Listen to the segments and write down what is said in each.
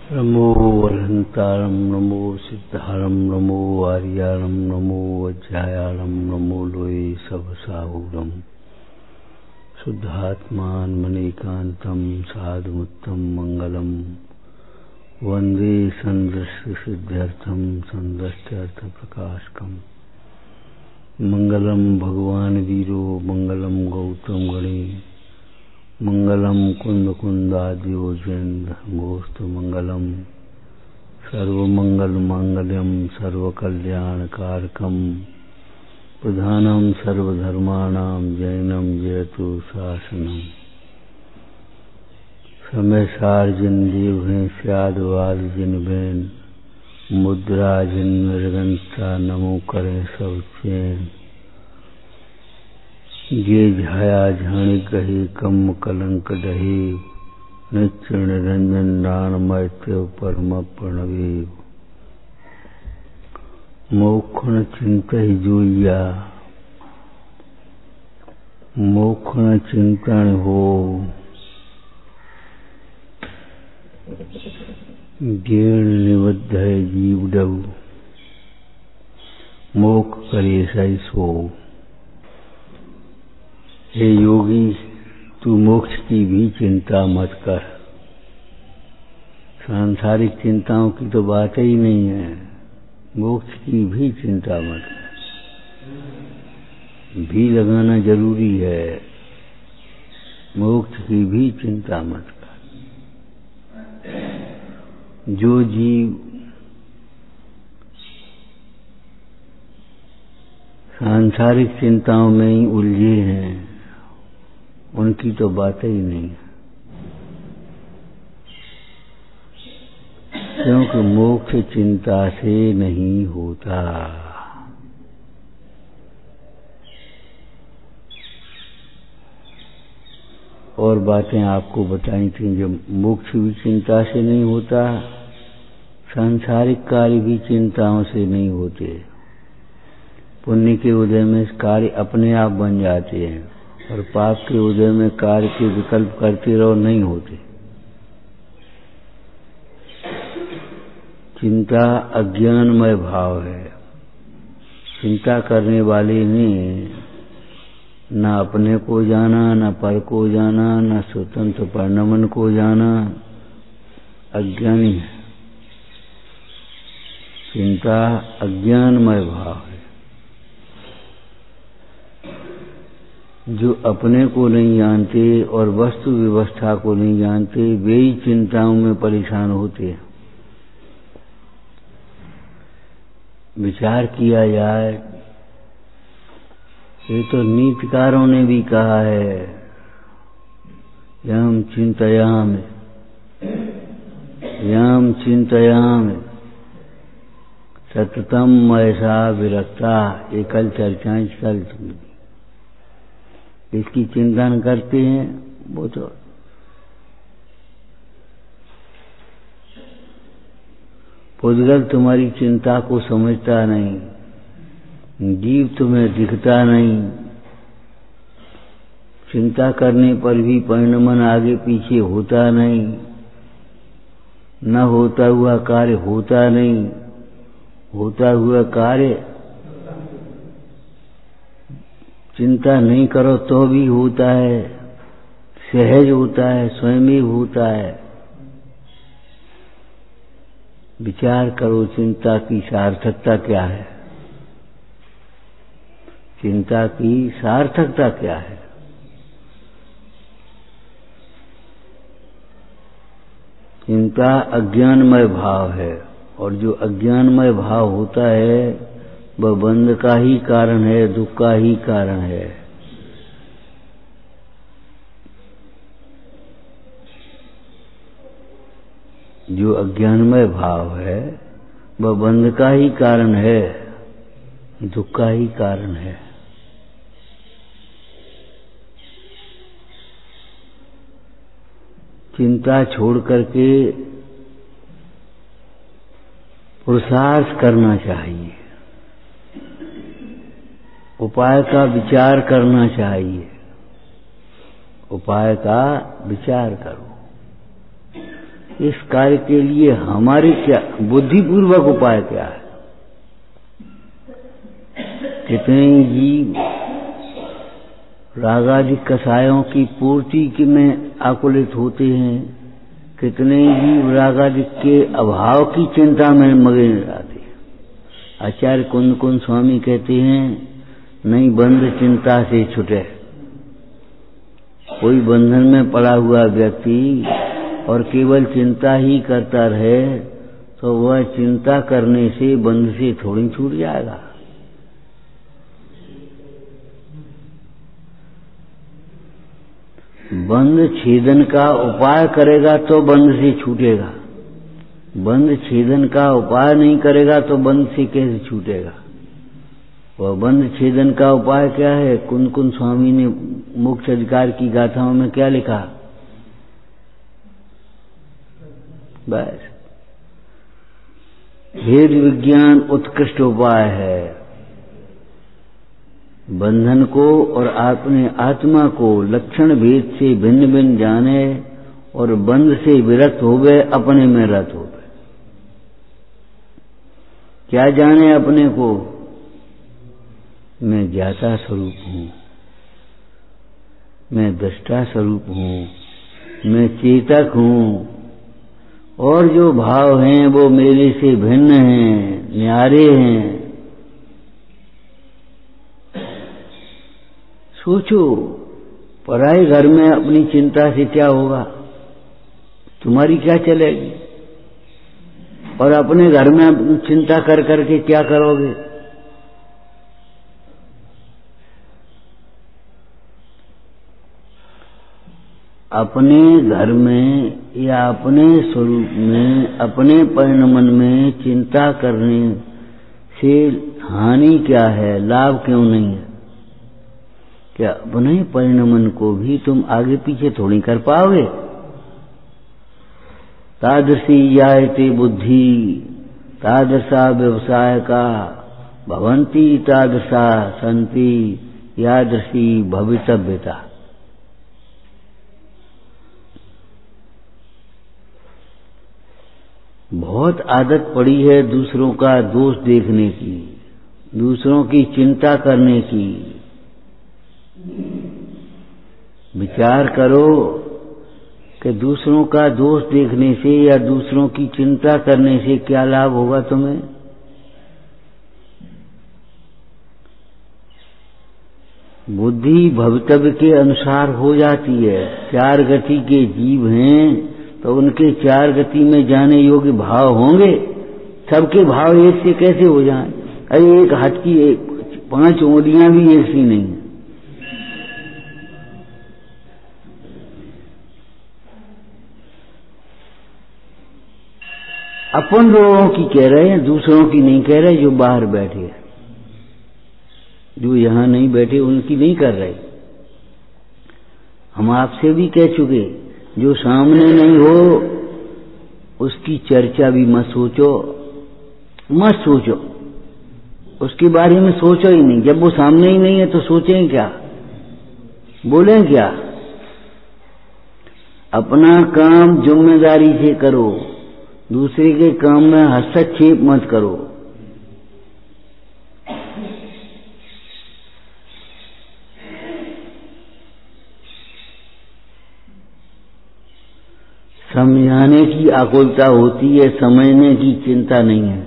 नमो वरहंतारं नमो सिद्धारं नमो आर्यारं नमो वज्रायारं नमो लोये सबसाहूरं शुद्धात्मान मणिकान्तं साधुमुत्तम मंगलम वंदे संदृष्टि सिद्ध्यर्थम संदृष्ट्यर्थ प्रकाशकम मंगलम भगवान वीरो मंगलम गौतम गणे मंगलम कुंद कुंदाद्यो जैनोस्तु मंगलम सर्वमंगल मांगल्यम सर्वकल्याणकारकम प्रधानम सर्वधर्माणां जैनम जयतु शासनम समय सार जिन देव हैं स्यादवाद जिन बैन मुद्रा जिन मृगंता नमो करें सब चैन ये झाया झाणी कही कम कलंक डहे नित्य निरंजन दान मैत्य परम प्रणवे मोक्षण चिंतहि जोइया मोक्षण चिंतन हो गेण निबद्ध है जीव डव मोक्ष करे सही सो। हे योगी, तू मोक्ष की भी चिंता मत कर। सांसारिक चिंताओं की तो बात ही नहीं है, मोक्ष की भी चिंता मत कर। भी लगाना जरूरी है, मोक्ष की भी चिंता मत कर। जो जीव सांसारिक चिंताओं में ही उलझे हैं उनकी तो बात ही नहीं, क्योंकि मोक्ष चिंता से नहीं होता। और बातें आपको बताई थी, जब मोक्ष भी चिंता से नहीं होता, सांसारिक कार्य भी चिंताओं से नहीं होते। पुण्य के उदय में कार्य अपने आप बन जाते हैं और पाप के उदय में कार्य के विकल्प करते रहो, नहीं होते। चिंता अज्ञानमय भाव है। चिंता करने वाले ने न अपने को जाना, न पर को जाना, न स्वतंत्र परिणमन को जाना, अज्ञानी है। चिंता अज्ञानमय भाव है। जो अपने को नहीं जानते और वस्तु व्यवस्था को नहीं जानते, वे ही चिंताओं में परेशान होते हैं। विचार किया जाए, ये तो नीतिकारों ने भी कहा है, यम चिंतयामि यम चिंतयामि सततम ऐसा विरक्ता। ये कल चर्चाएं चल चुकी। इसकी चिंता न करते हैं वो तो पुद्गल तुम्हारी चिंता को समझता नहीं, जीव तुम्हें दिखता नहीं। चिंता करने पर भी परिणमन आगे पीछे होता नहीं, न होता हुआ कार्य होता नहीं, होता हुआ कार्य चिंता नहीं करो तो भी होता है, सहज होता है, स्वयं ही होता है। विचार करो, चिंता की सार्थकता क्या है? चिंता की सार्थकता क्या है? चिंता अज्ञानमय भाव है, और जो अज्ञानमय भाव होता है वह बंध का ही कारण है, दुख का ही कारण है। जो अज्ञानमय भाव है वह बंध का ही कारण है, दुख का ही कारण है। चिंता छोड़ करके पुरुषार्थ करना चाहिए, उपाय का विचार करना चाहिए। उपाय का विचार करो। इस कार्य के लिए हमारे क्या बुद्धिपूर्वक उपाय क्या है? कितने जीव रागादि कषायों की पूर्ति में आकुलित होते हैं, कितने जीव रागादि के अभाव की चिंता में मगे रहते हैं। आचार्य कुंद कुंद स्वामी कहते हैं, नहीं बंध चिंता से छुटे। कोई बंधन में पड़ा हुआ व्यक्ति और केवल चिंता ही करता रहे तो वह चिंता करने से बंध से थोड़ी छूट जाएगा। बंध छेदन का उपाय करेगा तो बंध से छूटेगा। बंध छेदन का उपाय नहीं करेगा तो बंध से कैसे छूटेगा? वह बंध छेदन का उपाय क्या है? कुंद कुंद स्वामी ने मोक्ष अधिकार की गाथाओं में क्या लिखा? बस भेद विज्ञान उत्कृष्ट उपाय है। बंधन को और अपने आत्मा को लक्षण भेद से भिन्न भिन्न जाने और बंध से विरक्त हो गए, अपने में रत हो गए। क्या जाने अपने को? मैं ज्ञाता स्वरूप हूं, मैं दृष्टा स्वरूप हूं, मैं चेतक हूं, और जो भाव हैं वो मेरे से भिन्न हैं, न्यारे हैं। सोचो, पराए घर में अपनी चिंता से क्या होगा? तुम्हारी क्या चलेगी? और अपने घर में चिंता कर करके क्या करोगे? अपने घर में या अपने स्वरूप में, अपने परिणमन में चिंता करने से हानि क्या है, लाभ क्यों नहीं है? क्या अपने परिणमन को भी तुम आगे पीछे थोड़ी कर पाओगे? तादृशी यायते बुद्धि तादृशा व्यवसाय का भवंती तादृशा संति यादृशी भवितव्यता। बहुत आदत पड़ी है दूसरों का दोष देखने की, दूसरों की चिंता करने की। विचार करो कि दूसरों का दोष देखने से या दूसरों की चिंता करने से क्या लाभ होगा तुम्हें? बुद्धि भवितव्य के अनुसार हो जाती है। चार गति के जीव हैं तो उनके चार गति में जाने योग्य भाव होंगे। सबके भाव एक से कैसे हो जाएं? अरे एक हाथ की 5 उंगलियां भी एक सी नहीं है। अपन लोगों की कह रहे हैं, दूसरों की नहीं कह रहे। जो बाहर बैठे हैं, जो यहां नहीं बैठे, उनकी नहीं कर रहे। हम आपसे भी कह चुके, जो सामने नहीं हो उसकी चर्चा भी मत सोचो, मत सोचो, उसके बारे में सोचो ही नहीं। जब वो सामने ही नहीं है तो सोचें क्या, बोलें क्या? अपना काम जिम्मेदारी से करो, दूसरे के काम में हस्तक्षेप मत करो। समझाने की आकुलता होती है, समझने की चिंता नहीं है।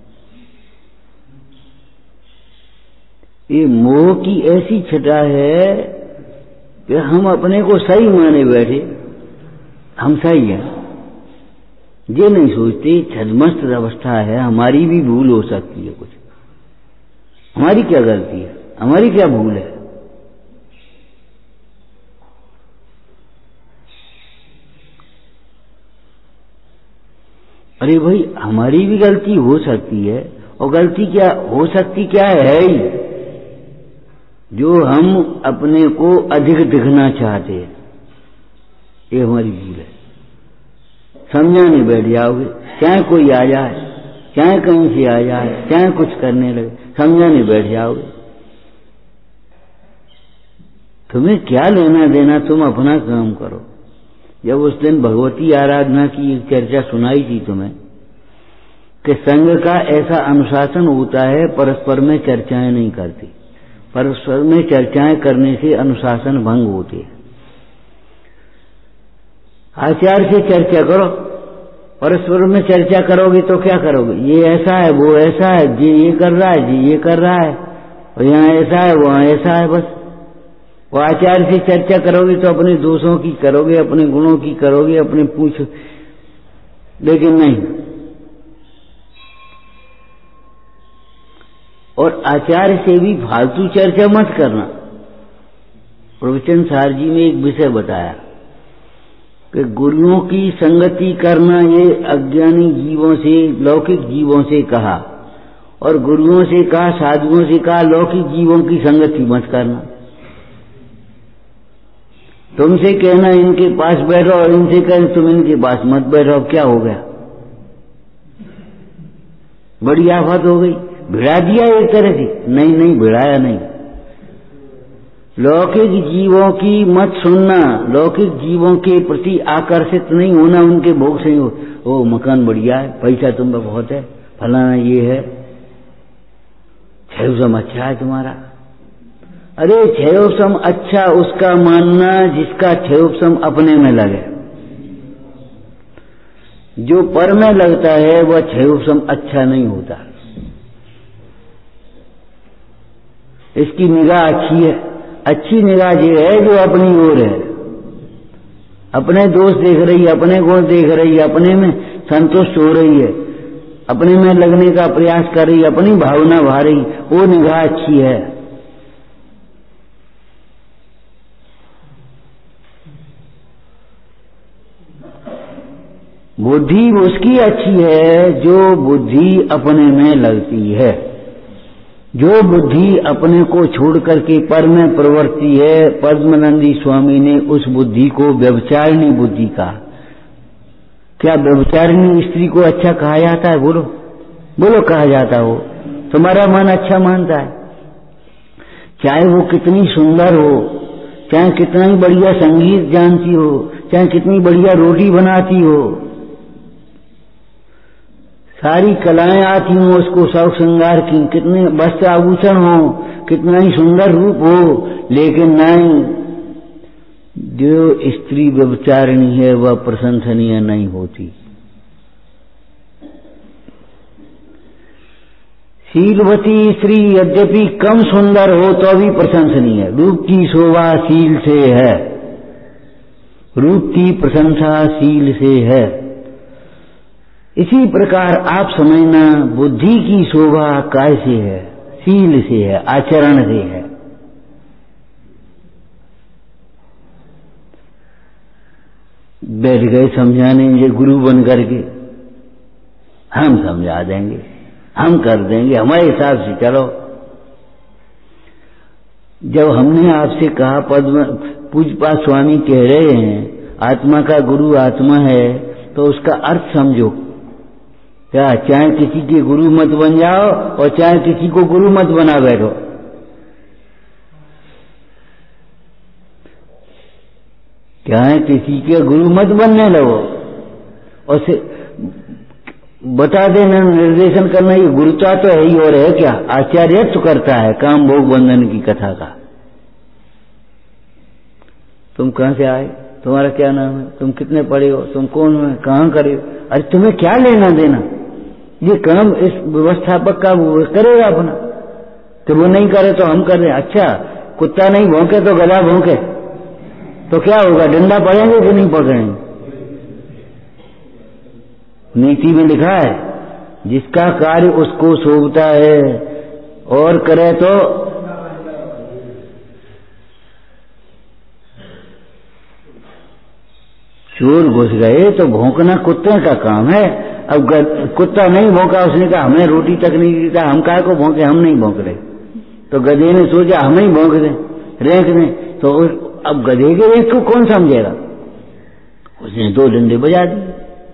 ये मोह की ऐसी छटा है कि हम अपने को सही माने बैठे, हम सही हैं। ये नहीं सोचते छद्मस्त अवस्था है, हमारी भी भूल हो सकती है। कुछ हमारी क्या गलती है, हमारी क्या भूल है? अरे भाई, हमारी भी गलती हो सकती है। और गलती क्या हो सकती, क्या है ही जो हम अपने को अधिक दिखना चाहते हैं, ये हमारी भूल है। समझाने बैठ जाओगे, चाहे कोई आ जाए, चाहे कहीं से आ जाए, चाहे कुछ करने लगे, समझाने बैठ जाओगे। तुम्हें क्या लेना देना, तुम अपना काम करो। जब उस दिन भगवती आराधना की एक चर्चा सुनाई थी तुम्हें कि संघ का ऐसा अनुशासन होता है, परस्पर में चर्चाएं नहीं करती, परस्पर में चर्चाएं करने से अनुशासन भंग होते है। आचार्य से चर्चा करो, परस्पर में चर्चा करोगे तो क्या करोगे, ये ऐसा है, वो ऐसा है, जी ये कर रहा है, जी ये कर रहा है, और यहाँ ऐसा है, वहाँ ऐसा है। बस वो आचार्य से चर्चा करोगे तो अपने दोषों की करोगे, अपने गुणों की करोगे, अपने पूछ, लेकिन नहीं। और आचार्य से भी फालतू चर्चा मत करना। प्रवचन सार जी में एक विषय बताया कि गुरुओं की संगति करना ये अज्ञानी जीवों से, लौकिक जीवों से कहा, और गुरुओं से कहा, साधुओं से कहा, लौकिक जीवों की संगति मत करना। तुमसे कहना इनके पास बैठो और इनसे कहना तुम इनके पास मत बैठो, क्या हो गया, बड़ी आफत हो गई, भिड़ा दिया एक तरह से। नहीं नहीं, भिड़ाया नहीं। लौकिक जीवों की मत सुनना, लौकिक जीवों के प्रति आकर्षित नहीं होना, उनके भोग से हो। ओ मकान बढ़िया है, पैसा तुम पे बहुत है, फलाना ये है, छयोसम अच्छा है तुम्हारा। अरे छयोसम अच्छा उसका मानना जिसका छयोसम अपने में लगे। जो पर में लगता है वह छयोसम अच्छा नहीं होता। इसकी निगाह अच्छी है, अच्छी निगाह ये है जो अपनी ओर है, अपने दोष देख रही है, अपने गुण देख रही है, अपने में संतुष्ट हो रही है, अपने में लगने का प्रयास कर रही है, अपनी भावना भा रही, वो निगाह अच्छी है। बुद्धि उसकी अच्छी है जो बुद्धि अपने में लगती है। जो बुद्धि अपने को छोड़ करके पर में प्रवृत्ति है, पद्मनंदी स्वामी ने उस बुद्धि को व्यभिचारिणी बुद्धि कहा। क्या व्यभिचारिणी स्त्री को अच्छा कहा जाता है? बोलो बोलो, कहा जाता हो? तुम्हारा मन अच्छा मानता है, चाहे वो कितनी सुंदर हो, चाहे कितना ही बढ़िया संगीत जानती हो, चाहे कितनी बढ़िया रोटी बनाती हो, सारी कलाएं आती हों उसको, शौक श्रृंगार की, कितने वस्त्र आभूषण हो, कितना ही सुंदर रूप हो, लेकिन नहीं, जो स्त्री व्यभिचारिणी है वह प्रशंसनीय नहीं होती। शीलवती स्त्री यद्यपि कम सुंदर हो तो भी प्रशंसनीय है। रूप की शोभा शील से है, रूप की प्रशंसा शील से है। इसी प्रकार आप समझना, बुद्धि की शोभा काय से है? शील से है, आचरण से है। बैठ गए समझाने ये गुरु बन करके, हम समझा देंगे, हम कर देंगे, हमारे हिसाब से चलो। जब हमने आपसे कहा, पद्म पूज्यपाद स्वामी कह रहे हैं आत्मा का गुरु आत्मा है, तो उसका अर्थ समझो। क्या चाहे किसी के गुरु मत बन जाओ और चाहे किसी को गुरु मत बना बैठो। चाहे किसी के गुरु मत बनने लगो और से बता देना, निर्देशन करना, ये गुरुता तो है ही और है क्या? आचार्यत्व करता है काम भोग बंधन की कथा का। तुम कहां से आए, तुम्हारा क्या नाम है, तुम कितने पढ़े हो, तुम कौन हो, कहां करे हो? अरे तुम्हें क्या लेना देना? ये काम इस व्यवस्थापक का वो करेगा अपना, तो वो नहीं करे तो हम कर रहे। अच्छा, कुत्ता नहीं भौंके तो गधा भौंके तो क्या होगा? डंडा पड़ेंगे कि नहीं पकड़ेंगे? नीति में लिखा है जिसका कार्य उसको शोभता है और करे तो चोर घुस गए तो भौंकना कुत्ते का काम है। अब कुत्ता नहीं भौंका, उसने कहा हमें रोटी तक नहीं देता, हम काहे को भौंके, हम नहीं भौंक रहे। तो गधे ने सोचा हम ही भौंक दें, रेंक दें। तो अब गधे के रेंक को कौन समझेगा? उसने 2 डंडे बजा दिए।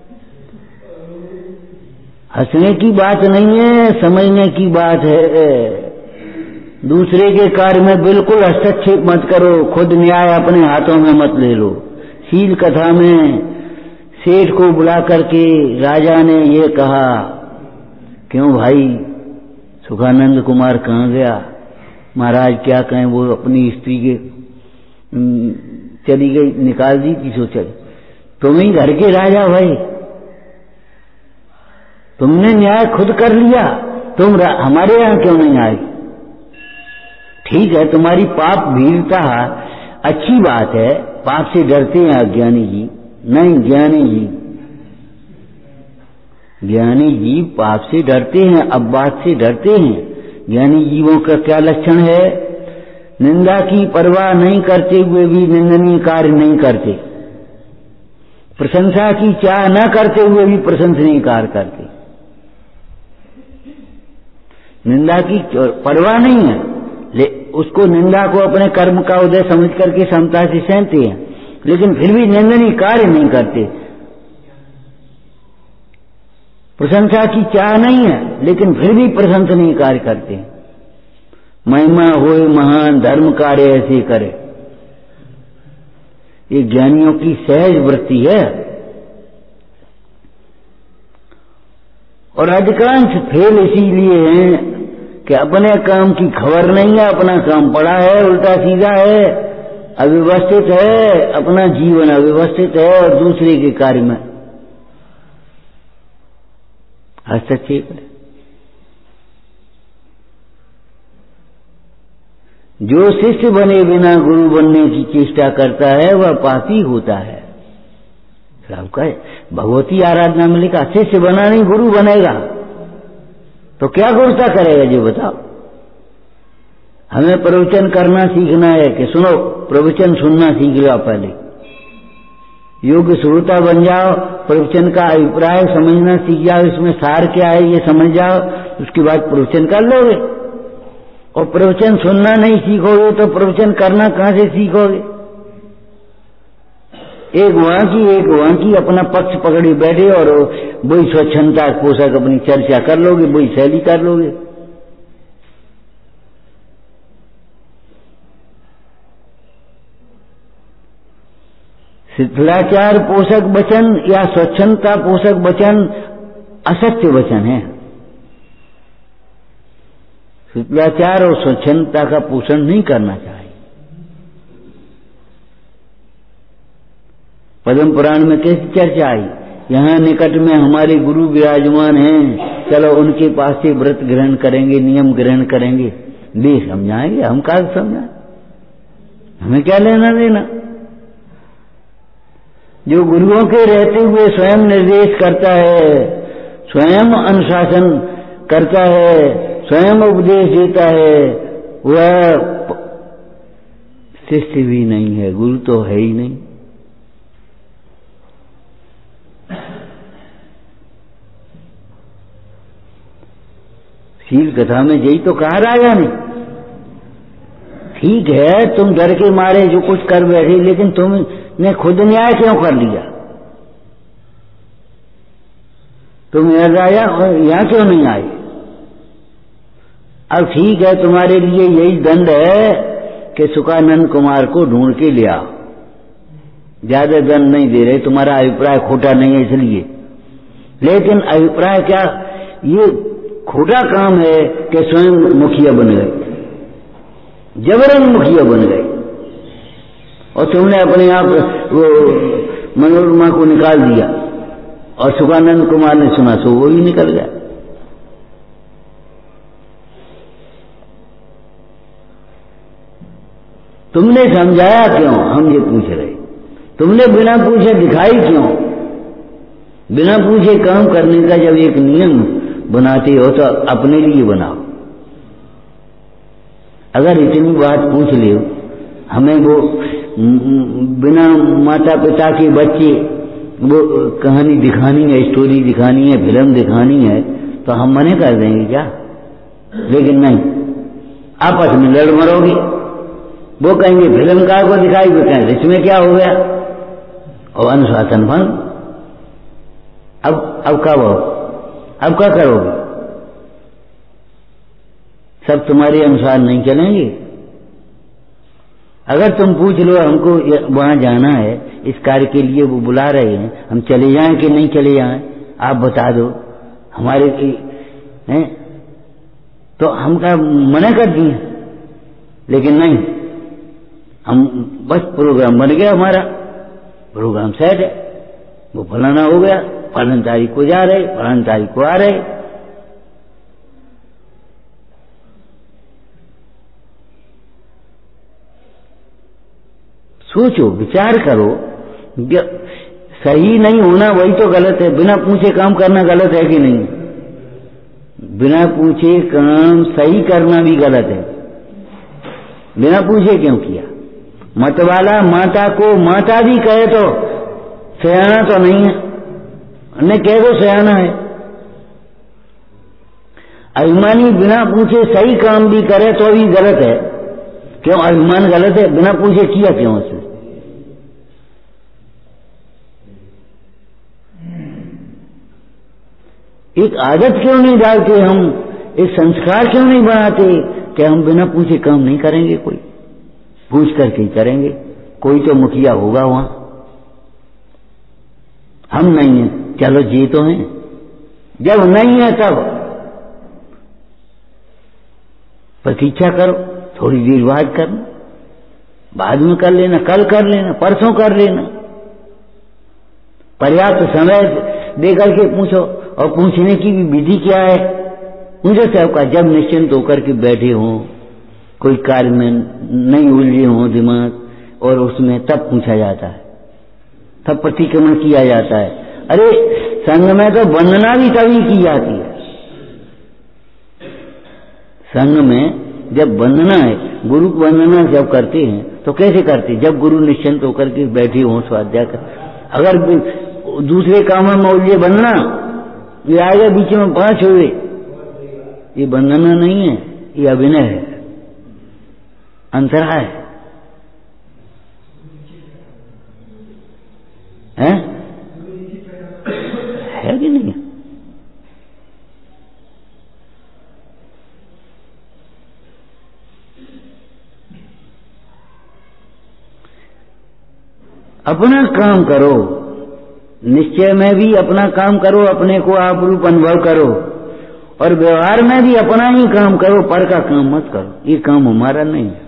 हंसने की बात नहीं है, समझने की बात है। दूसरे के कार्य में बिल्कुल हस्तक्षेप मत करो, खुद न्याय अपने हाथों में मत ले लो। शील कथा में सेठ को बुला करके राजा ने ये कहा, क्यों भाई सुखानंद कुमार कहाँ गया? महाराज क्या कहें, वो अपनी स्त्री के चली गई, निकाल दी थी, सोचा तुम ही घर के राजा भाई, तुमने न्याय खुद कर लिया, तुम हमारे यहां क्यों नहीं आई? ठीक है, तुम्हारी पाप भीरता अच्छी बात है, पाप से डरते हैं अज्ञानी जी, नहीं ज्ञानी जी पाप से डरते हैं, अब बात से डरते हैं। ज्ञानी जीवों का क्या लक्षण है? निंदा की परवाह नहीं करते हुए भी निंदनीय कार्य नहीं करते, प्रशंसा की चाह न करते हुए भी प्रशंसनीय कार्य करते। निंदा की परवाह नहीं है, उसको निंदा को अपने कर्म का उदय समझ करके क्षमता से सहते हैं, लेकिन फिर भी निंदनीय कार्य नहीं करते। प्रशंसा की चाह नहीं है, लेकिन फिर भी प्रशंसनीय कार्य करते हैं। महिमा होए महान, धर्म कार्य ऐसे करे, ये ज्ञानियों की सहज वृत्ति है। और अधिकांश फेल इसीलिए हैं कि अपने काम की खबर नहीं है, अपना काम पड़ा है, उल्टा सीधा है, अव्यवस्थित है, अपना जीवन अव्यवस्थित है और दूसरे के कार्य में हस्तक्षेप है। जो शिष्य बने बिना गुरु बनने की चेष्टा करता है वह पापी होता है। सबका भगवती आराधना में लिखा, शिष्य बना नहीं गुरु बनेगा, तो क्या गुरुता करेगा जी बताओ? हमें प्रवचन करना सीखना है कि सुनो, प्रवचन सुनना सीख लो पहले, योग्य श्रोता बन जाओ, प्रवचन का अभिप्राय समझना सीख जाओ, इसमें सार क्या है ये समझ जाओ, उसके बाद प्रवचन कर लोगे। और प्रवचन सुनना नहीं सीखोगे तो प्रवचन करना कहां से सीखोगे? एक वहां की अपना पक्ष पकड़ी बैठे और वही स्वच्छंदता पोषक अपनी चर्चा कर लोगे, वही शैली कर लोगे। शिथिलाचार पोषक वचन या स्वच्छंदता पोषक वचन असत्य वचन है। शिथिलाचार और स्वच्छंदता का पोषण नहीं करना चाहिए। पद्म पुराण में कैसी चर्चा आई, यहाँ निकट में हमारे गुरु विराजमान हैं, चलो उनके पास से व्रत ग्रहण करेंगे, नियम ग्रहण करेंगे, वे समझाएंगे, हम क्या समझाएं, हमें क्या लेना देना। जो गुरुओं के रहते हुए स्वयं निर्देश करता है, स्वयं अनुशासन करता है, स्वयं उपदेश देता है, वह शिष्य भी नहीं है, गुरु तो है ही नहीं। शील कथा में यही तो कहा राजा ने, ठीक है तुम डर के मारे जो कुछ कर बैठे, लेकिन तुमने खुद न्याय क्यों कर लिया? तुम राजा यहां क्यों नहीं आए? अब ठीक है, तुम्हारे लिए यही दंड है कि सुखानंद कुमार को ढूंढ के ले आओ, ज्यादा दंड नहीं दे रहे, तुम्हारा अभिप्राय खोटा नहीं है इसलिए। लेकिन अभिप्राय क्या, ये खोटा काम है कि स्वयं मुखिया बन गए, जबरन मुखिया बन गए, और तुमने अपने आप वो मनोरमा को निकाल दिया, और सुखानंद कुमार ने सुना तो वो ही निकल गया। तुमने समझाया क्यों, हम ये पूछ रहे। तुमने बिना पूछे दिखाई क्यों? बिना पूछे काम करने का जब एक नियम बनाते हो तो अपने लिए बनाओ। अगर इतनी बात पूछ ले, हमें वो बिना माता पिता के बच्चे वो कहानी दिखानी है, स्टोरी दिखानी है, फिल्म दिखानी है, तो हम मने कर देंगे क्या? लेकिन नहीं, आपस में लड़ मरोगे। वो कहेंगे फिल्मकार को दिखाई, वो कहेंगे इसमें क्या हो गया, और अनुशासन भंग। अब कब हो, अब क्या करोगे? सब तुम्हारे अनुसार नहीं चलेंगे। अगर तुम पूछ लो हमको वहां जाना है, इस कार्य के लिए वो बुला रहे हैं, हम चले जाएं कि नहीं चले जाएं, आप बता दो हमारे हैं, तो हम क्या मना कर दिए? लेकिन नहीं, हम बस प्रोग्राम बन गया, हमारा प्रोग्राम सेट है, वो फलाना हो गया, फलान तारीख को जा रहे, फलान तारीख को आ रहे। सोचो, विचार करो, सही नहीं होना वही तो गलत है। बिना पूछे काम करना गलत है कि नहीं? बिना पूछे काम सही करना भी गलत है। बिना पूछे क्यों किया? मतवाला माता को माता भी कहे तो सयाना तो नहीं है, न कह दो सयाना है। अभिमानी बिना पूछे सही काम भी करे तो भी गलत है। क्यों अभिमान गलत है? बिना पूछे किया क्यों उसने? एक आदत क्यों नहीं डालते हम, एक संस्कार क्यों नहीं बनाते कि हम बिना पूछे काम नहीं करेंगे? कोई पूछ करके ही करेंगे। कोई तो मुखिया होगा वहां, हम नहीं हैं, चलो जी तो हैं। जब नहीं है तब प्रतीक्षा करो, थोड़ी देर बाद करना, बाद में कर लेना, कल कर लेना, परसों कर लेना। पर्याप्त समय देकर के पूछो, और पूछने की भी विधि क्या है? मुझे सबका जब निश्चिंत होकर के बैठे हों, कोई कार्य में नहीं उलझे हों दिमाग, और उसमें तब पूछा जाता है, तब प्रतिक्रमण किया जाता है। अरे संघ में तो वंदना भी तभी की जाती है। संघ में जब वंदना है, गुरु की वंदना जब करते हैं तो कैसे करते? जब गुरु निश्चिंत होकर के बैठे हों स्वाध्याय कर। अगर दूसरे कामों में उलझे वंदना, ये आएगा बीच में 5 हुए, ये वंदना नहीं है, ये अभिनय है, अंतराय है कि नहीं? अपना काम करो, निश्चय में भी अपना काम करो, अपने को आप रूप अनुभव करो, और व्यवहार में भी अपना ही काम करो, पर का काम मत करो। ये काम हमारा नहीं है।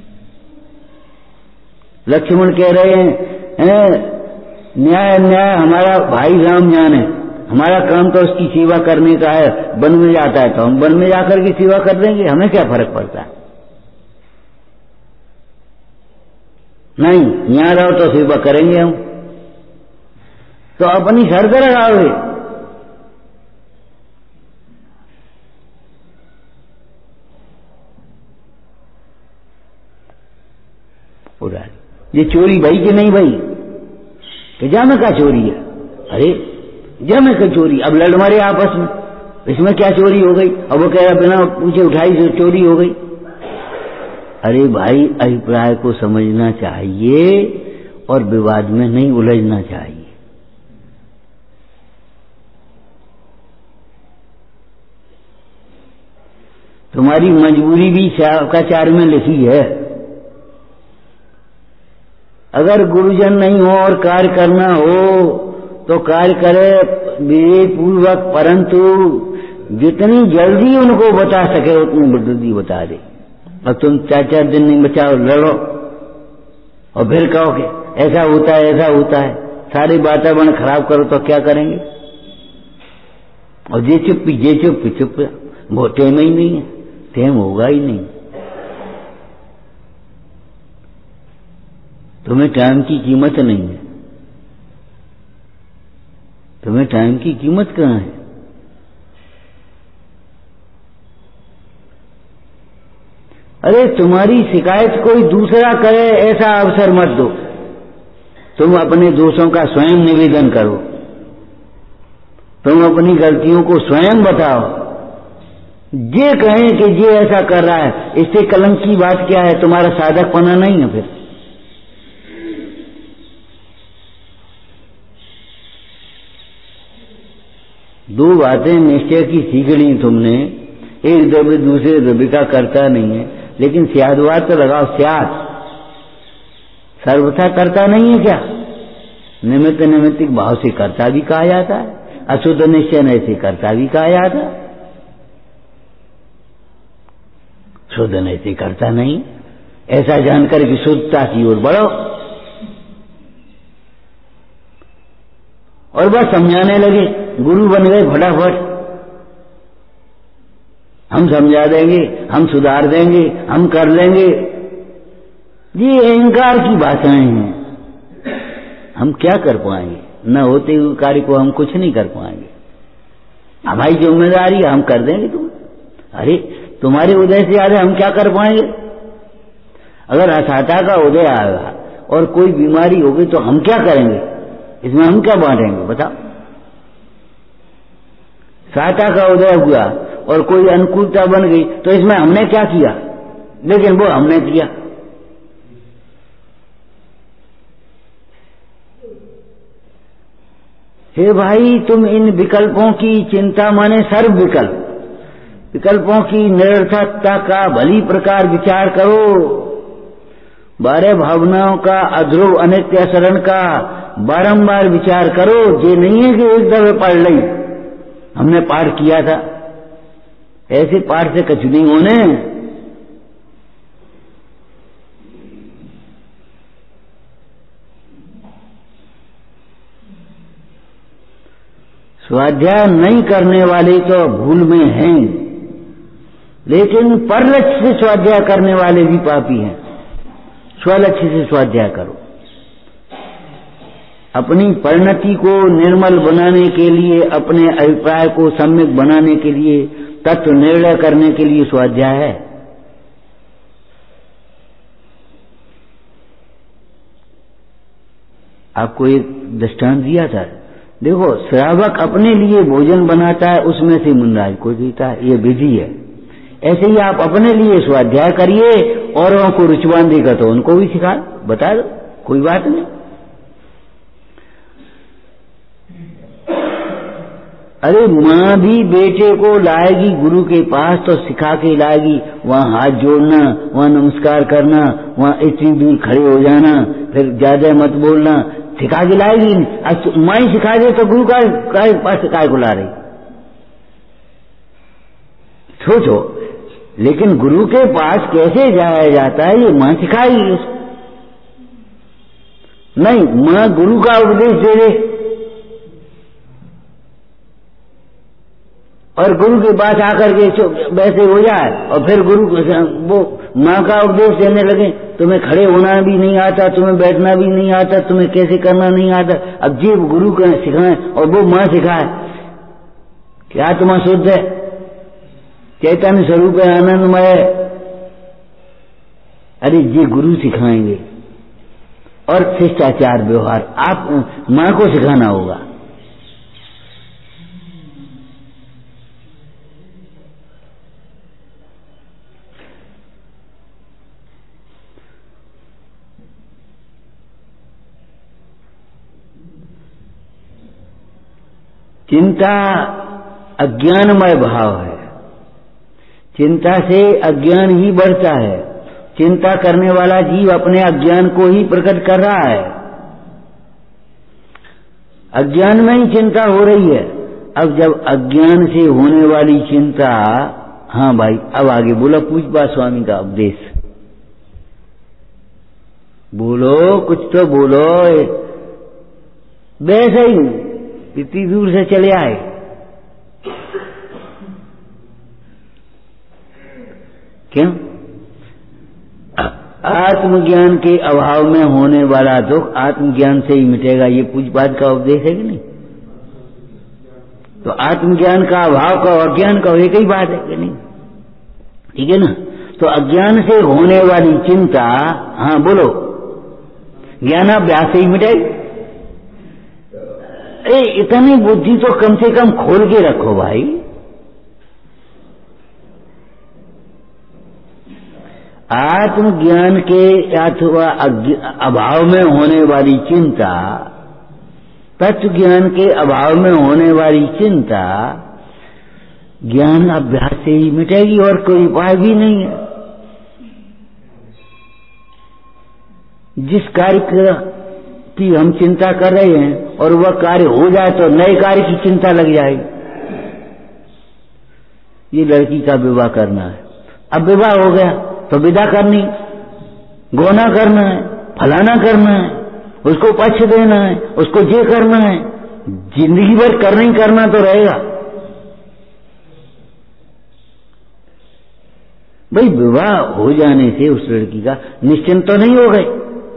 लक्ष्मण कह रहे हैं न्याय न्याय हमारा भाई राम जाने, हमारा काम तो उसकी सेवा करने का है। वन में जाता है तो हम वन में जाकर के सेवा कर देंगे, हमें क्या फर्क पड़ता है? नहीं, यहां रहो तो सेवा करेंगे हम, तो अपनी शर्त लगाओगे। ये चोरी भाई कि नहीं भाई? कि जामे का चोरी है? अरे जामे का चोरी, अब लड़ मारे आपस में, इसमें क्या चोरी हो गई? अब वो कह रहा बिना पूछे उठाई जो चोरी हो गई। अरे भाई, अभिप्राय को समझना चाहिए और विवाद में नहीं उलझना चाहिए। तुम्हारी मजबूरी भी शाकाचार में लिखी है। अगर गुरुजन नहीं हो और कार्य करना हो तो कार्य करे विवेक पूर्वक, परंतु जितनी जल्दी उनको बता सके उतनी जल्दी बता दे। अब तुम 4-4 दिन नहीं बचाओ, लड़ो और फिर कहो कि ऐसा होता है ऐसा होता है, सारे वातावरण खराब करो तो क्या करेंगे? और जे चुप वो टेम ही नहीं है, टेम होगा ही नहीं। तुम्हें टाइम की कीमत नहीं है, तुम्हें टाइम की कीमत कहाँ है? अरे तुम्हारी शिकायत कोई दूसरा करे ऐसा अवसर मत दो, तुम अपने दोषों का स्वयं निवेदन करो, तुम अपनी गलतियों को स्वयं बताओ। ये कहें कि ये ऐसा कर रहा है, इससे कलंक की बात क्या है? तुम्हारा साधकपना नहीं है। फिर दो बातें निश्चय की सीख ली तुमने, एक द्रव्य दूसरे द्रव्य का करता नहीं है, लेकिन स्यादवाद तो लगाओ, स्याद सर्वथा कर्ता नहीं है क्या? निमित्त निमित्तिक भाव से कर्ता भी कहा जाता है, अशुद्ध निश्चय से कर्ता भी कहा जाता है। शुद्ध नहीं कर्ता नहीं, ऐसा जानकर कि शुद्धता की ओर बढ़ो और बस समझाने लगे, गुरु बन गए फटाफट, हम समझा देंगे, हम सुधार देंगे, हम कर लेंगे। ये अहंकार की भाषाएं हैं। हम क्या कर पाएंगे? न होते हुए कार्य को हम कुछ नहीं कर पाएंगे। हमारी जिम्मेदारी है, हम कर देंगे तुम। अरे तुम्हारे उदय से ज्यादा हम क्या कर पाएंगे? अगर असाता का उदय आएगा और कोई बीमारी होगी तो हम क्या करेंगे? इसमें हम क्या बांटेंगे बताओ? साता का उदय हुआ और कोई अनुकूलता बन गई तो इसमें हमने क्या किया? लेकिन वो हमने किया। हे भाई, तुम इन विकल्पों की चिंता माने सर्व विकल्पों की निरर्थकता का भली प्रकार विचार करो। 12 भावनाओं का अध्रुव अनित्य शरण का बारंबार विचार करो। ये नहीं है कि एक दफे पढ़ ली, हमने पाठ किया था, ऐसे पाठ से कुछ नहीं होने। स्वाध्याय नहीं करने वाले तो भूल में हैं, लेकिन परलक्ष्य से स्वाध्याय करने वाले भी पापी हैं। स्वलक्ष्य से स्वाध्याय करो। अपनी परिणति को निर्मल बनाने के लिए, अपने अभिप्राय को सम्यक बनाने के लिए, तत्व निर्णय करने के लिए स्वाध्याय है। आपको एक दृष्टांत दिया था, देखो श्रावक अपने लिए भोजन बनाता है, उसमें से मुनराज को देता है, ये विधि है। ऐसे ही आप अपने लिए स्वाध्याय करिए, औरों को रुचवान देगा तो उनको भी सिखा बता दो, कोई बात नहीं। अरे माँ भी बेटे को लाएगी गुरु के पास तो सिखा के लाएगी, वहां हाथ जोड़ना, वहां नमस्कार करना, वहां इतनी दूर खड़े हो जाना, फिर ज्यादा मत बोलना, सिखा के लाएगी। आज माँ ही सिखा दे तो गुरु का पास काय को ला रही? सोचो। लेकिन गुरु के पास कैसे जाया जाता है ये माँ सिखाएगी उसको। नहीं, माँ गुरु का उपदेश दे दे और गुरु के पास आकर के वैसे हो जाए और फिर गुरु वो माँ का उपदेश देने लगे, तुम्हें खड़े होना भी नहीं आता, तुम्हें बैठना भी नहीं आता, तुम्हें कैसे करना नहीं आता। अब जीव गुरु को सिखाए और वो माँ सिखाए, क्या तुम्हारा शुद्ध है? चैतन्य स्वरूप है, आनंदमय। अरे ये गुरु सिखाएंगे और शिष्टाचार व्यवहार आप माँ को सिखाना होगा। चिंता अज्ञानमय भाव है। चिंता से अज्ञान ही बढ़ता है। चिंता करने वाला जीव अपने अज्ञान को ही प्रकट कर रहा है। अज्ञान में ही चिंता हो रही है। अब जब अज्ञान से होने वाली चिंता, हाँ भाई अब आगे बोला पूज्यपाद स्वामी का उपदेश, बोलो कुछ तो बोलो। वैसे ही इतनी दूर से चले आए, क्यों? आत्मज्ञान के अभाव में होने वाला दुख आत्मज्ञान से ही मिटेगा, ये पूज्यपाद का उपदेश है कि नहीं? तो आत्मज्ञान का अभाव का और अज्ञान का एक ही बात है कि नहीं? ठीक है ना? तो अज्ञान से होने वाली चिंता, हाँ बोलो, ज्ञानाभ्यास से ही मिटेगी। इतनी बुद्धि तो कम से कम खोल के रखो भाई। आत्मज्ञान के अथवा अभाव में होने वाली चिंता, तत्व ज्ञान के अभाव में होने वाली चिंता ज्ञान अभ्यास से ही मिटेगी और कोई उपाय भी नहीं है। जिस कार्य की हम चिंता कर रहे हैं और वह कार्य हो जाए तो नए कार्य की चिंता लग जाएगी। ये लड़की का विवाह करना है, अब विवाह हो गया तो विदा करनी, गोना करना है, फलाना करना है, उसको पक्ष देना है, उसको ये करना है, जिंदगी भर करना ही करना तो रहेगा। भाई विवाह हो जाने से उस लड़की का निश्चिंत तो नहीं हो गए,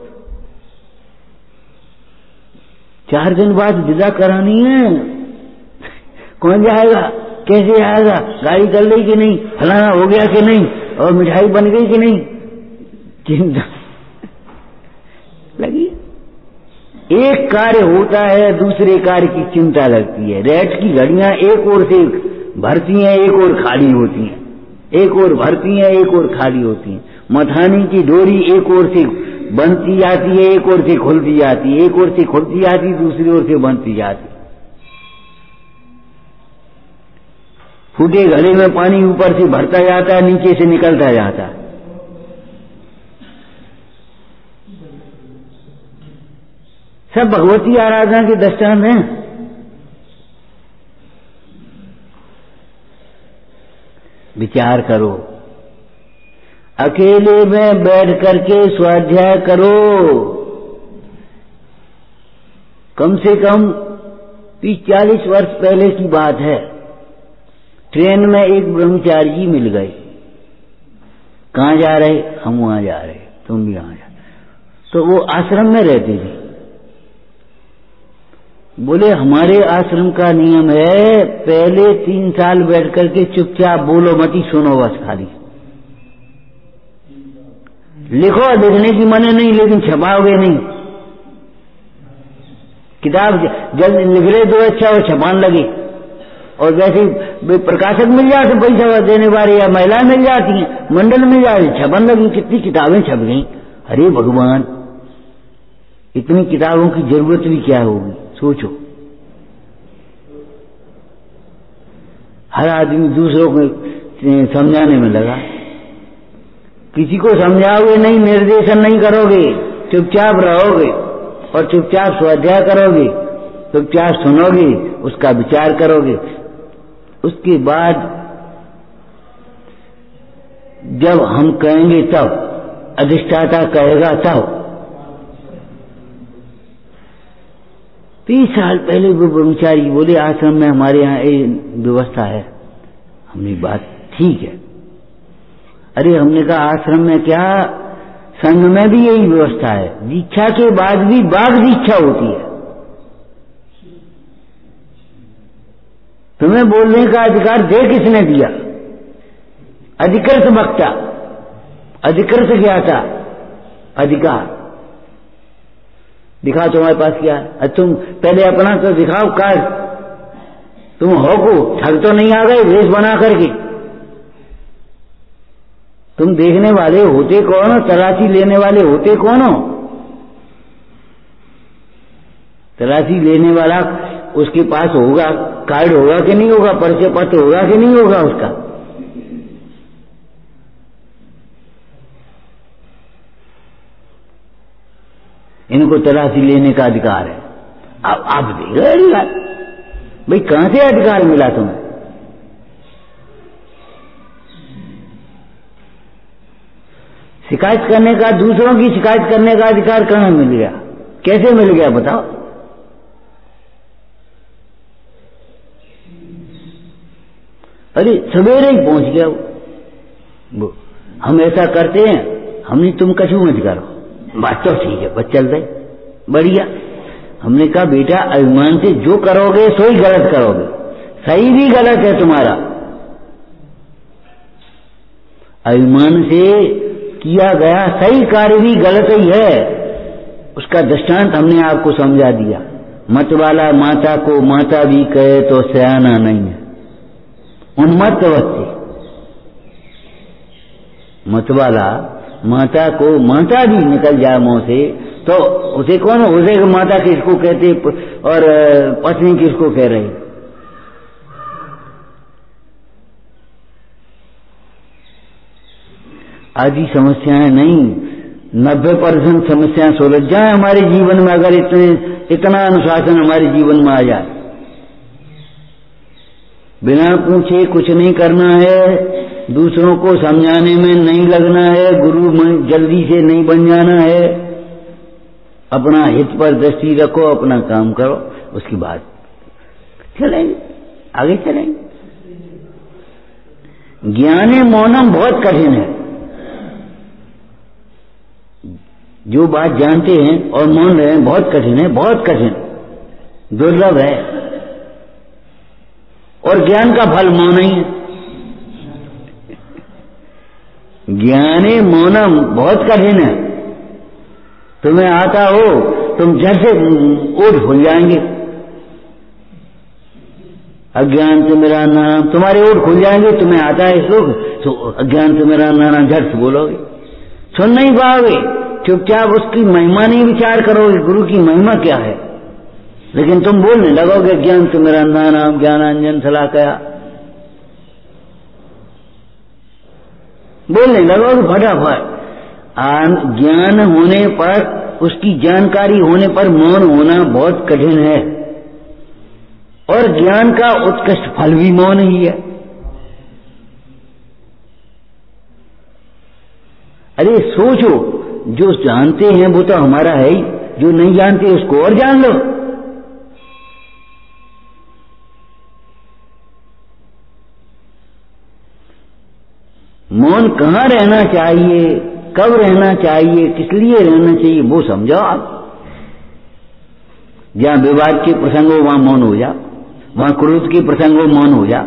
4 दिन बाद विदा करानी है, कौन जाएगा, कैसे आएगा, गाड़ी चल रही कि नहीं, फलाना हो गया कि नहीं, और मिठाई बन गई कि नहीं, चिंता लगी। एक कार्य होता है दूसरे कार्य की चिंता लगती है। रेत की घड़ियां एक ओर से भरती हैं, एक ओर खाली होती हैं, एक ओर भरती हैं, एक ओर खाली होती हैं। मथानी की डोरी एक ओर से बनती जाती है, एक ओर से खुलती जाती है, एक ओर से खुलती जाती, दूसरी ओर से बनती जाती। फूटे घड़े में पानी ऊपर से भरता जाता है, नीचे से निकलता जाता है। सब भगवती आराधना के दृष्टांत हैं। विचार करो, अकेले में बैठ करके स्वाध्याय करो। कम से कम 30-40 वर्ष पहले की बात है, ट्रेन में एक ब्रह्मचारी जी मिल गए। कहाँ जा रहे, हम वहां जा रहे, तुम भी वहां जा। तो वो आश्रम में रहते थे। बोले हमारे आश्रम का नियम है, पहले 3 साल बैठ करके चुपचाप बोलो मती, सुनो बस खाली। लिखो, लिखने की मने नहीं, लेकिन छपाओगे नहीं। किताब जल्द लिख रहे तो अच्छा हो, छपान लगे। और वैसे प्रकाशक मिल जाते, पैसा देने वाले, या महिलाएं मिल जाती हैं, मंडल मिल जाती, छपन लगी, कितनी किताबें छप गई। अरे भगवान, इतनी किताबों की जरूरत भी क्या होगी, सोचो। हर आदमी दूसरों को समझाने में लगा। किसी को समझाओगे नहीं, निर्देशन नहीं करोगे, चुपचाप रहोगे और चुपचाप स्वाध्याय करोगे, चुपचाप सुनोगे, उसका विचार करोगे। उसके बाद जब हम कहेंगे तब, अधिष्ठाता कहेगा तब। 30 साल पहले वो ब्रह्मचारी बोले आश्रम में हमारे यहाँ व्यवस्था है। हमने बात ठीक है। अरे हमने कहा आश्रम में क्या, संघ में भी यही व्यवस्था है, दीक्षा के बाद भी बाघ दीक्षा होती है। तुम्हें बोलने का अधिकार दे किसने दिया? अधिकृत वक्ता, अधिकृत ज्ञाता, अधिकार। दिखाओ तुम्हारे पास क्या है। तुम पहले अपना तो दिखाओ कार्ड, तुम हो को ठग तो नहीं आ गए वेश बना करके। तुम देखने वाले होते कौन हो, तलाशी लेने वाले होते कौन हो? तलाशी लेने वाला उसके पास होगा, कार्ड होगा कि नहीं होगा, परिचय पत्र होगा कि नहीं होगा उसका। इनको तलाशी लेने का अधिकार है। अब आप देखो अधिकार, भाई कहां से अधिकार मिला तुम्हें? शिकायत करने का, दूसरों की शिकायत करने का अधिकार कहां मिल गया, कैसे मिल गया बताओ? अरे सवेरे ही पहुंच गया वो। हम ऐसा करते हैं, हमने तुम कछू मत करो, बात तो ठीक है, बस चल रहे बढ़िया। हमने कहा बेटा अभिमान से जो करोगे सो ही गलत करोगे, सही भी गलत है तुम्हारा। अभिमान से किया गया सही कार्य भी गलत ही है। उसका दृष्टांत हमने आपको समझा दिया। मत वाला माता को माता भी कहे तो सयाना नहीं है। उन्मत्त व्यक्ति, मत वाला माता को माता भी निकल जाए मुंह से तो उसे कौन, उसे माता किसको कहते और पत्नी किसको कह रही? आदि समस्याएं नहीं, 90% समस्याएं सुलझ जाए हमारे जीवन में, अगर इतना अनुशासन हमारे जीवन में आ जाए। बिना पूछे कुछ नहीं करना है, दूसरों को समझाने में नहीं लगना है, गुरु जल्दी से नहीं बन जाना है, अपना हित पर दृष्टि रखो, अपना काम करो, उसकी बात चलेंगे, आगे चलेंगे। ज्ञाने मौनम बहुत कठिन है। जो बात जानते हैं और मौन रहे हैं बहुत कठिन है, बहुत कठिन, दुर्लभ है। और ज्ञान का फल मौन ही है। ज्ञाने मौनम बहुत कठिन है। तुम्हें आता हो तुम झट से ओठ भूल जाएंगे। अज्ञान से मेरा नाम, तुम्हारे ओठ खुल जाएंगे, तुम्हें आता है श्लोक, तो अज्ञान से मेरा नाम झट से बोलोगे, सुन नहीं पाओगे, चुपचाप उसकी महिमा नहीं विचार करोगे, गुरु की महिमा क्या है, लेकिन तुम बोलने लगोगे ज्ञान से मेरा नाम ज्ञानांजन शलाकया, बोलने लगोगे फटाफट। ज्ञान होने पर, उसकी जानकारी होने पर मौन होना बहुत कठिन है, और ज्ञान का उत्कृष्ट फल भी मौन ही है। अरे सोचो, जो जानते हैं वो तो हमारा है ही, जो नहीं जानते उसको और जान लो। मौन कहाँ रहना चाहिए, कब रहना चाहिए, किस लिए रहना चाहिए, वो समझो आप। जहां विवाद के प्रसंग हो वहां मौन हो जा, वहां क्रोध के प्रसंग हो मौन हो जा।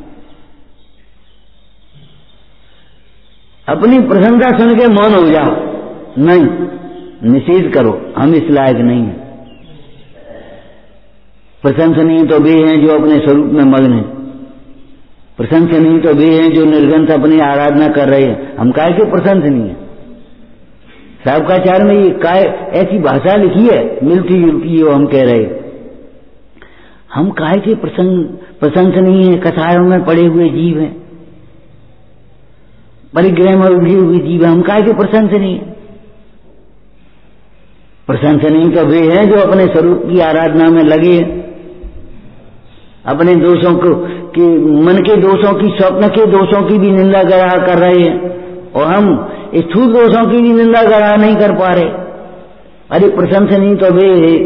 अपनी प्रशंसा सुन के मौन हो जा, नहीं, निषेध करो, हम इस लायक नहीं है। प्रशंसनीय तो वे हैं जो अपने स्वरूप में मग्न हैं, प्रशंसनीय तो वे हैं जो निर्गंत अपनी आराधना कर रहे हैं, हम काहे के प्रशंसनीय हैं। साहबकाचार्य में ये काय ऐसी भाषा लिखी है मिलती जुलती, वो हम कह रहे हैं हम काहे के प्रशंसनीय हैं, कथाओं में पड़े हुए जीव हैं, परिग्रह में उलझे हुए जीव हैं, हम काहे के प्रशंसनीय। प्रशंसनीय तो वे हैं जो अपने स्वरूप की आराधना में लगे हैं, अपने दोषों को कि मन के दोषों की, स्वप्न के दोषों की भी निंदा कर रहे हैं, और हम स्थूल दोषों की भी निंदा नहीं कर पा रहे। अरे प्रशंसनीय तो वे है,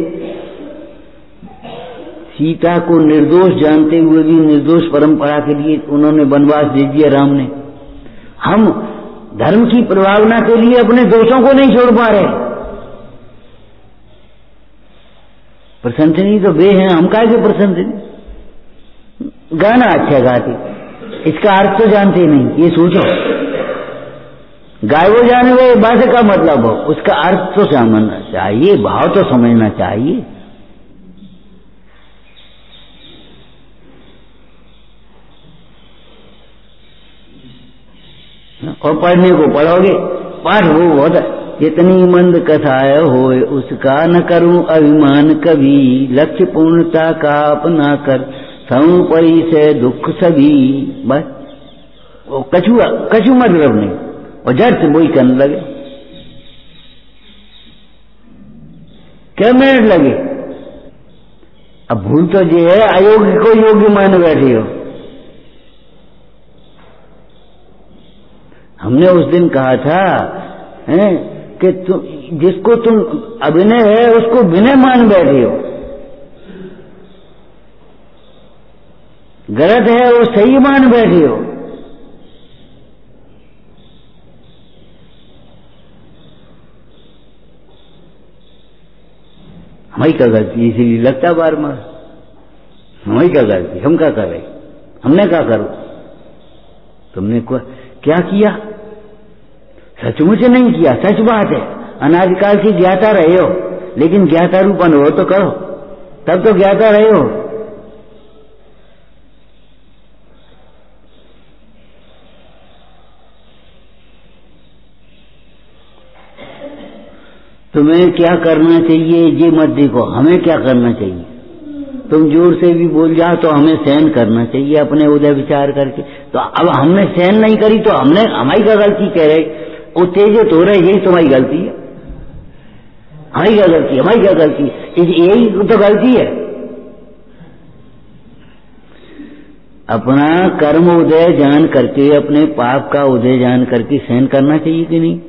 सीता को निर्दोष जानते हुए भी निर्दोष परंपरा के लिए उन्होंने वनवास दे दिया राम ने। हम धर्म की प्रभावना के लिए अपने दोषों को नहीं छोड़ पा रहे। प्रशंसनीय तो वे हैं, हम काहे के प्रशंसनीय। गाना अच्छा गाते, इसका अर्थ तो जानते नहीं, ये सोचो। गाय वो जाने वो बात का मतलब हो, उसका अर्थ तो समझना चाहिए, भाव तो समझना चाहिए। और पढ़ने को पढ़ोगे, पाठ वो बहुत, जितनी मंद कथाएं होए उसका न करूं अभिमान कभी, लक्ष्य पूर्णता का अपना कर सऊ परी से दुख सभी। बस वो कछु मतलब नहीं, और जड़ से वही करने लगे। क्या मिनट लगे। अब भूल तो ये है, अयोग्य को योग्य मान बैठे हो। हमने उस दिन कहा था कि जिसको तुम अभिनय है उसको विनय मान बैठे हो, गलत है वो सही मान बैठे हो। हमारी क्या गलती, इसीलिए लगता बार बार हमारी क्या गलती, हम क्या कर रहे, हमने क्या करो, तुमने क्या किया, सचमुच नहीं किया, सच बात है। अनादिकाल की ज्ञाता रहे हो, लेकिन ज्ञाता रूप अनुभव तो करो, तब तो ज्ञाता रहे हो। तुम्हें क्या करना चाहिए ये मत देखो, हमें क्या करना चाहिए। तुम जोर से भी बोल जाओ तो हमें सहन करना चाहिए अपने उदय विचार करके। तो अब हमने सहन नहीं करी तो हमने हमारी क्या गलती कह रहे। उत्तेजित हो रहे, यही तुम्हारी गलती है। हमारी क्या गलती है, हमारी क्या गलती है, यही तो गलती है। अपना कर्म उदय जान करके, अपने पाप का उदय जान करके सहन करना चाहिए कि नहीं?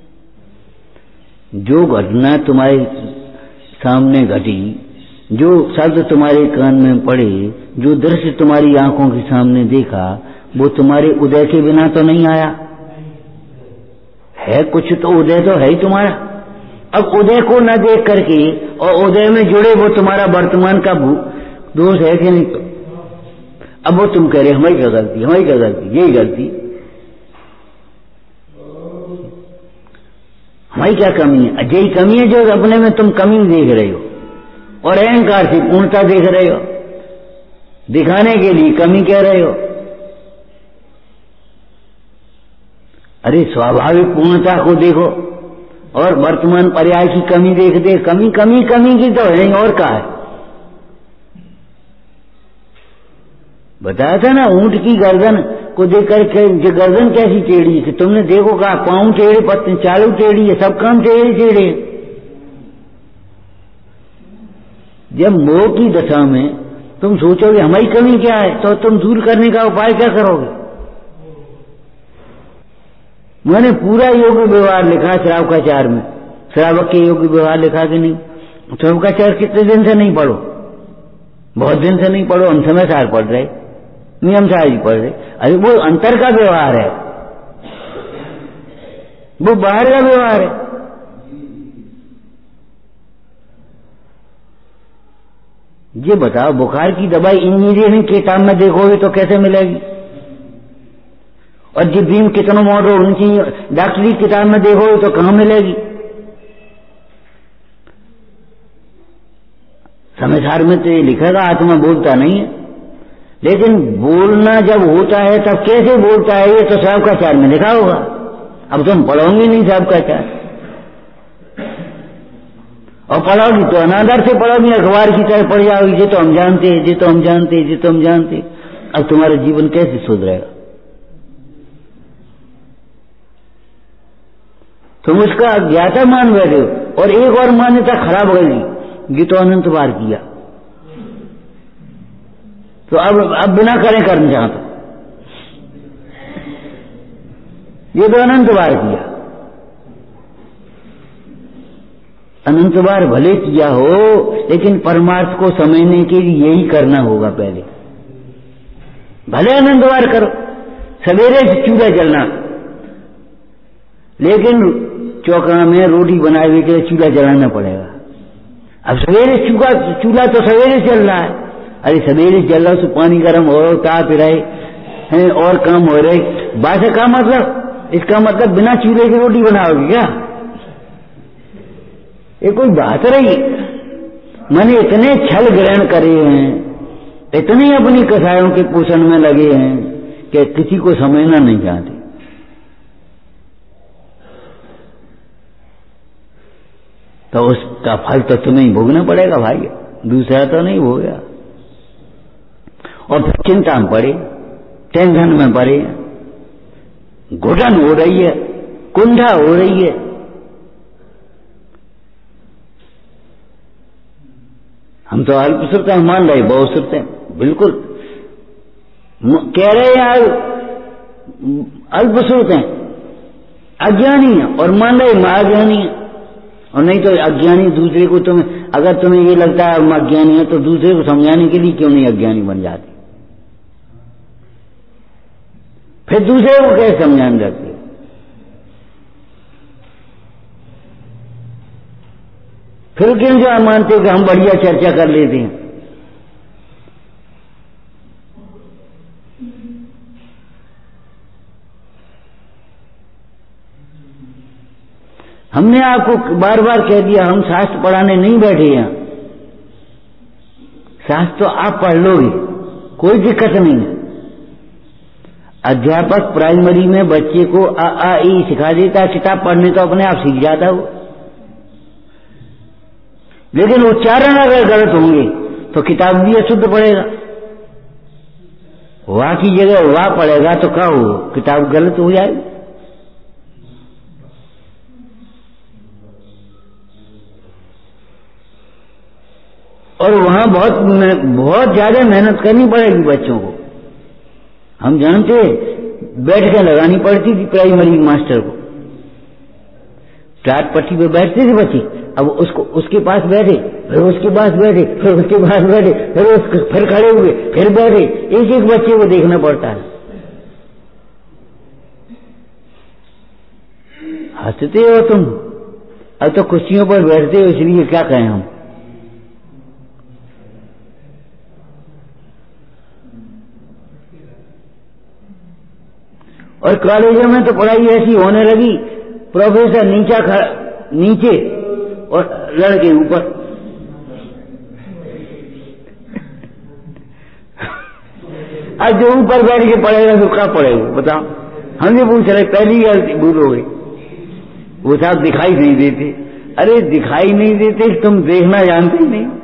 जो घटना तुम्हारे सामने घटी, जो शब्द तुम्हारे कान में पड़े, जो दृश्य तुम्हारी आंखों के सामने देखा, वो तुम्हारे उदय के बिना तो नहीं आया है। कुछ तो उदय तो है ही तुम्हारा। अब उदय को न देख करके और उदय में जुड़े वो तुम्हारा वर्तमान का दोष है कि नहीं? अब वो तुम कह रहे हमारी क्या गलती, हमारी क्या गलती, यही गलती, हमारी क्या कमी है। यही कमी है जो अपने में तुम कमी देख रहे हो और अहंकार से पूर्णता देख रहे हो, दिखाने के लिए कमी कह रहे हो। अरे स्वाभाविक पूर्णता को देखो और वर्तमान पर्याय की कमी देख दे। कमी कमी कमी की तो है नहीं, और क्या है। बताया था ना, ऊंट की गर्दन को देख करके गर्दन कैसी टेढ़ी है, तुमने देखो कहा पांव टेढ़े, पत्ते चालू टेढ़ी है, सब काम टेढ़े टेढ़े। जब मोह की दशा में तुम सोचोगे हमारी कमी क्या है, तो तुम दूर करने का उपाय क्या करोगे? मैंने पूरा योग्य व्यवहार लिखा श्रावकाचार में। श्रावक के योग्य व्यवहार लिखा कि नहीं? श्रावकाचार कितने दिन से नहीं पढ़ो, बहुत दिन से नहीं पढ़ो, हम समय सार पढ़ रहे, नियम सार ही पढ़ रहे। अरे वो अंतर का व्यवहार है, वो बाहर का व्यवहार है। ये बताओ, बुखार की दवाई इंजीनियरिंग के काम में देखोगे तो कैसे मिलेगी? और जिस दिन कितनों मोड़ उनकी डॉक्टरी किताब में देखोगे तो कहां मिलेगी? समाचार में तो ये लिखेगा आत्मा बोलता नहीं है, लेकिन बोलना जब होता है तब कैसे बोलता है, ये तो श्रावकाचार में लिखा होगा। अब तुम पढ़ोगे नहीं श्रावकाचार, और पढ़ोगी तो अनादर से पढ़ोगी, अखबार की तरह पढ़ जाओगी, ये तो हम जानते हैं, ये तो हम जानते हैं, ये तो हम जानते। अब तुम्हारा जीवन कैसे सुधरेगा? तुम उसका अज्ञाता मान बैठे हो और एक और मान्यता खराब हो गई, ये तो अनंत बार किया, तो अब बिना करें कर्म चाहता, ये तो अनंत बार किया। अनंत बार भले किया हो, लेकिन परमार्थ को समझने के लिए यही करना होगा पहले। भले अनंत बार करो, सवेरे से चूल्हा जलना, लेकिन चौका में रोटी बनाने के लिए चूल्हा जलाना पड़ेगा। अब सवेरे चूल्हा तो सवेरे चल रहा है, अरे सवेरे चल रहा तो पानी गर्म हो रहा, ताप रहे हैं और काम हो रहे, बात का मतलब, इसका मतलब बिना चूल्हे की रोटी बनाओगे क्या? ये कोई बात रही? मैंने इतने छल ग्रहण करे हैं, इतने अपनी कसायों के पोषण में लगे हैं कि किसी को समझना नहीं चाहते। तो उसका फल तो तुम्हें ही भोगना पड़ेगा भाई, दूसरा तो नहीं भोगेगा। और फिर चिंता में पड़े, टेंशन में पड़े, घुटन हो रही है, कुंठा हो रही है। हम तो अल्प श्रुते मान रहे, बहुत श्रुते बिल्कुल कह रहे यार अल्प श्रुते अज्ञानी है और मान रहे महाज्ञानी है। और नहीं तो अज्ञानी दूसरे को, अगर तुम्हें ये लगता है हम अज्ञानी है तो दूसरे को समझाने के लिए क्यों नहीं अज्ञानी बन जाते? फिर दूसरे को कैसे समझाने लगते? फिर क्यों जो मानते हो कि हम बढ़िया चर्चा कर लेते हैं? हमने आपको बार बार कह दिया, हम शास्त्र पढ़ाने नहीं बैठे हैं। शास्त्र तो आप पढ़ लोगे, कोई दिक्कत नहीं है। अध्यापक प्राइमरी में बच्चे को आ आ ई सिखा देता, किताब पढ़ने तो अपने आप सीख जाता हो, लेकिन उच्चारण अगर गलत होंगे तो किताब भी अशुद्ध पड़ेगा। वाह की जगह वाह पड़ेगा तो क्या हो, किताब गलत हो जाएगी। बहुत ज्यादा मेहनत करनी पड़ेगी बच्चों को। हम जानते बैठ के लगानी पड़ती थी प्राइमरी मास्टर को, टाट पट्टी पे बैठते थे बच्चे, अब उसके पास बैठे, फिर उसके पास बैठे, फिर उसके पास बैठे, फिर खड़े हुए, फिर बैठे, एक एक बच्चे को देखना पड़ता है। हंसते हो तुम, अब तो कुर्सियों पर बैठते हो, इसलिए क्या कहें हम। और कॉलेजों में तो पढ़ाई ऐसी होने लगी, प्रोफेसर नीचे और लड़के ऊपर। अब जो ऊपर बैठ के पढ़ेगा तो क्या पढ़ेगा बताओ। हमसे पूछ रहे, पहली गलती भूल हो गई, वो साहब दिखाई नहीं देते। अरे दिखाई नहीं देते, तुम देखना जानते ही नहीं।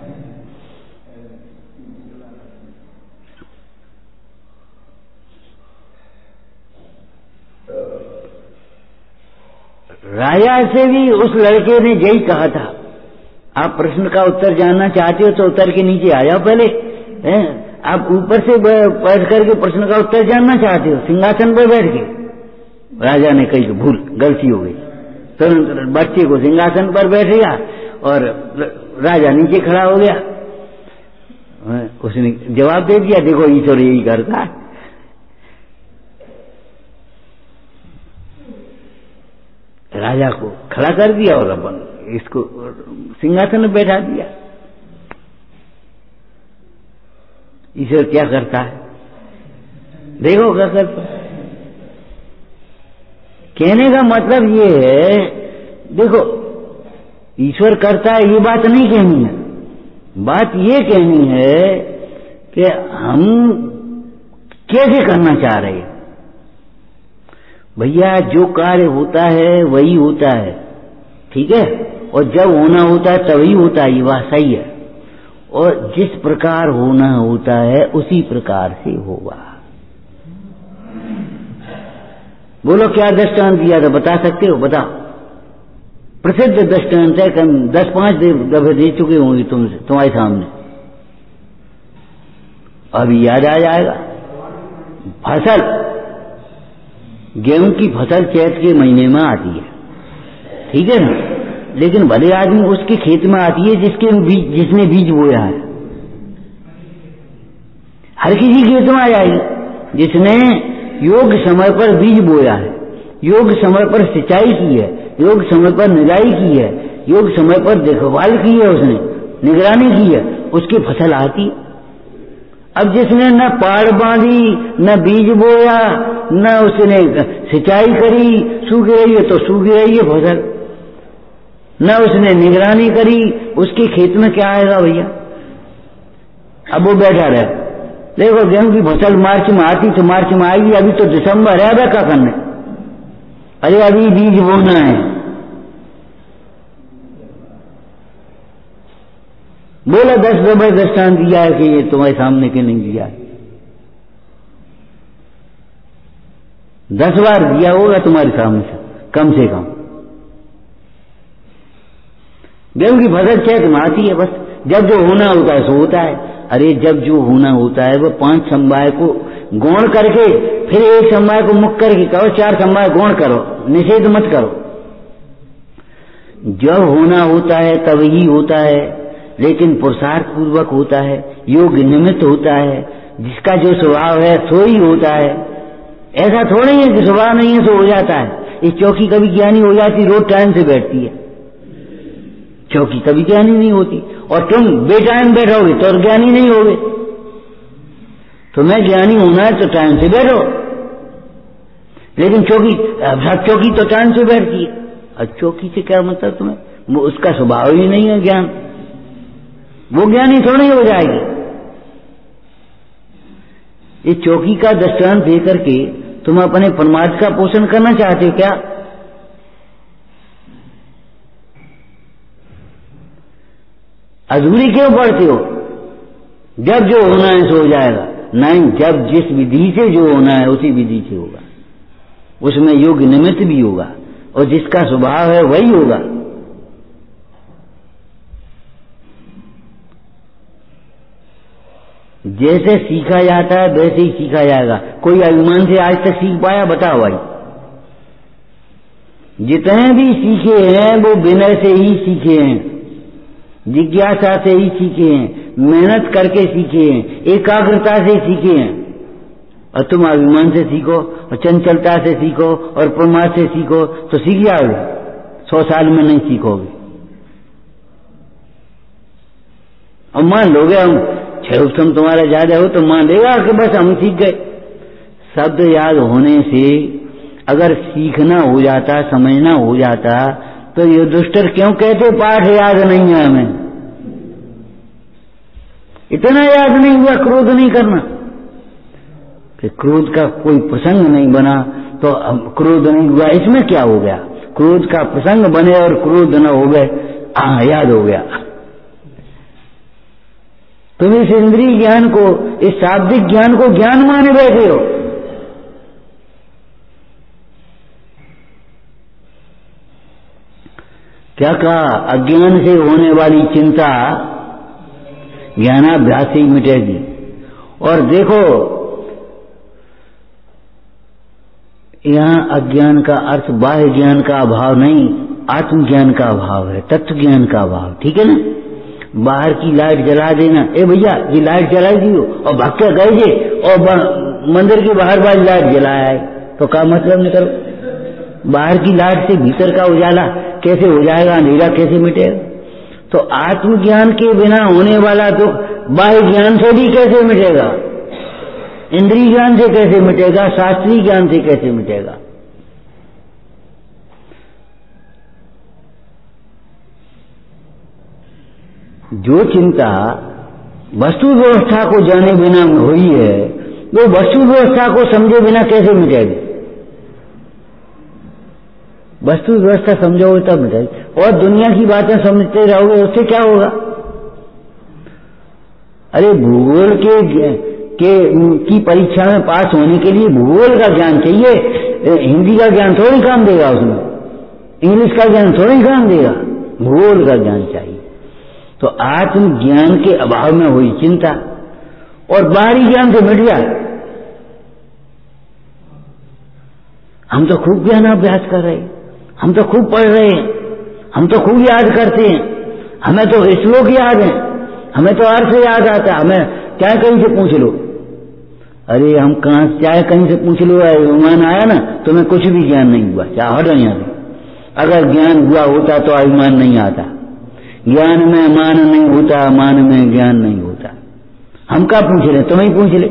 राजा से भी उस लड़के ने यही कहा था, आप प्रश्न का उत्तर जानना चाहते हो तो उतर के नीचे आ जाओ पहले, आप ऊपर से बैठ करके प्रश्न का उत्तर जानना चाहते हो सिंहासन पर बैठ के। राजा ने कही तो भूल, गलती हो गई, तुरंत बच्चे को सिंहासन पर बैठ गया और राजा नीचे खड़ा हो गया। उसने जवाब दे दिया, देखो ईश्वर यही करता है। राजा को खड़ा कर दिया और अपन इसको सिंहासन में बैठा दिया। ईश्वर क्या करता है, देखो क्या करता है। कहने का मतलब ये है, देखो ईश्वर करता है ये बात नहीं कहनी है, बात ये कहनी है कि हम कैसे करना चाह रहे हैं। भैया जो कार्य होता है वही होता है, ठीक है, और जब होना होता है तभी होता है, ये बात सही है। और जिस प्रकार होना होता है उसी प्रकार से होगा। बोलो क्या दृष्टांत दिया था, बता सकते हो, बताओ। प्रसिद्ध दृष्टांत है, 10-5 दफे दे चुके होंगे तुम्हारे सामने, अभी याद आ जाएगा। फसल, गेहूं की फसल चैत के महीने में आती है, ठीक है ना, लेकिन भले आदमी उसके खेत में आती है जिसने बीज बोया है। हर किसी खेत में आ जाएगी जिसने योग्य समय पर बीज बोया है, योग्य समय पर सिंचाई की है, योग्य समय पर निराई की है, योग्य समय पर देखभाल की है, उसने निगरानी की है, उसकी फसल आती। अब जिसने न पाड़ बांधी, न बीज बोया, न उसने सिंचाई करी, सूख रही है तो सूख रही है फसल, न उसने निगरानी करी, उसके खेत में क्या आएगा भैया। अब वो बैठा रहे, देखो गेहूं की फसल मार्च में आती तो मार्च में आएगी, अभी तो दिसंबर है, अब क्या करने, अरे अभी बीज बोना है। बोला 10 दफे दृष्टांत दिया है कि ये तुम्हारे सामने के नहीं दिया है, 10 बार दिया होगा तुम्हारे सामने से कम। गेहूं की फसल चैत में आती है, बस जब जो होना होता है सो होता है। अरे जब जो होना होता है वो 5 समवाय को गौण करके फिर एक समवाय को मुक्त करके करो, 4 समवाय गौण करो, निषेध मत करो। जब होना होता है तब ही होता है, लेकिन पुरुषार्थ पूर्वक होता है, योग्य निमित्त होता है, जिसका जो स्वभाव है सो ही होता है। ऐसा थोड़ी है कि स्वभाव नहीं है सो हो जाता है। इस चौकी कभी ज्ञानी हो जाती, रोज टाइम से बैठती है, चौकी कभी ज्ञानी नहीं होती। और तुम बेटाइम बैठोगे तो ज्ञानी नहीं होगे। तुम्हें ज्ञानी होना है तो टाइम से बैठो, लेकिन चौकी तो टाइम से बैठती है। और चौकी से क्या मतलब तुम्हें, वो उसका स्वभाव ही नहीं है ज्ञान, वो ज्ञानी थोड़ी हो जाएगी। इस चौकी का दृष्टांत देकर के तुम अपने परमार्थ का पोषण करना चाहते हो क्या? अधूरी क्यों पढ़ते हो? जब जो होना है सो हो जाएगा। नहीं, जब जिस विधि से जो होना है उसी विधि से होगा, उसमें योग्य निमित्त भी होगा और जिसका स्वभाव है वही होगा। जैसे सीखा जाता है वैसे ही सीखा जाएगा। कोई अभिमान से आज तक सीख पाया? बताओ भाई। जितने भी सीखे हैं वो विनय से ही सीखे हैं, जिज्ञासा से ही सीखे हैं, मेहनत करके सीखे हैं, एकाग्रता से सीखे हैं। और तुम अभिमान से सीखो और चंचलता से सीखो और प्रमाद से सीखो तो सीख जाओगे, 100 साल में नहीं सीखोगे। और मान लोगे हम 6 उत्तम तुम्हारा ज्यादा हो तो मान लेगा कि बस हम सीख गए। शब्द याद होने से अगर सीखना हो जाता, समझना हो जाता तो ये दुष्टर क्यों कहते पाठ याद नहीं है हमें? इतना याद नहीं हुआ क्रोध नहीं करना, कि क्रोध का कोई प्रसंग नहीं बना तो क्रोध नहीं हुआ, इसमें क्या हो गया? क्रोध का प्रसंग बने और क्रोध न हो गए, याद हो गया। तुम इस इंद्रिय ज्ञान को, इस शाब्दिक ज्ञान को ज्ञान माने बैठे हो। क्या कहा? अज्ञान से होने वाली चिंता ज्ञानाभ्यास से ही मिटेगी। और देखो यहां अज्ञान का अर्थ बाह्य ज्ञान का अभाव नहीं, आत्मज्ञान का अभाव है, तत्व ज्ञान का अभाव। ठीक है ना? बाहर की लाइट जला देना, ए भैया ये लाइट जला दियो, और भाग के गए जे और मंदिर के बाहर वाली लाइट जलाया है, तो क्या मतलब निकल? बाहर की लाइट से भीतर का उजाला कैसे हो जाएगा, अंधेरा कैसे मिटेगा? तो आत्मज्ञान के बिना होने वाला दुख बाह्य ज्ञान से भी कैसे मिटेगा? इंद्रिय ज्ञान से कैसे मिटेगा? शास्त्रीय ज्ञान से कैसे मिटेगा? जो चिंता वस्तु व्यवस्था को जाने बिना हुई है, वो वस्तु व्यवस्था को समझे बिना कैसे मिटेगी? वस्तु व्यवस्था समझोगे तब मिटेगी। और दुनिया की बातें समझते रहोगे उससे क्या होगा? अरे भूगोल की परीक्षा में पास होने के लिए भूगोल का ज्ञान चाहिए, हिंदी का ज्ञान थोड़ी काम देगा उसमें, इंग्लिश का ज्ञान थोड़ी काम देगा, भूगोल का ज्ञान चाहिए। तो आत्मज्ञान के अभाव में हुई चिंता और बाहरी ज्ञान से मिट जाए। हम तो खूब ज्ञानाभ्यास कर रहे हैं, हम तो खूब पढ़ रहे हैं, हम तो खूब याद करते हैं, हमें तो श्लोक याद है, हमें तो अर्थ याद आता, हमें क्या कहीं से पूछ लो। अरे हम कहां चाहे कहीं से पूछ लो, अभिमान आया ना तुम्हें कुछ भी ज्ञान नहीं हुआ, चाहे हटो यहां से। अगर ज्ञान हुआ होता तो अभिमान नहीं आता। ज्ञान में मान नहीं होता, मान में ज्ञान नहीं होता। हम क्या पूछ रहे, तुम्हें ही पूछ ले।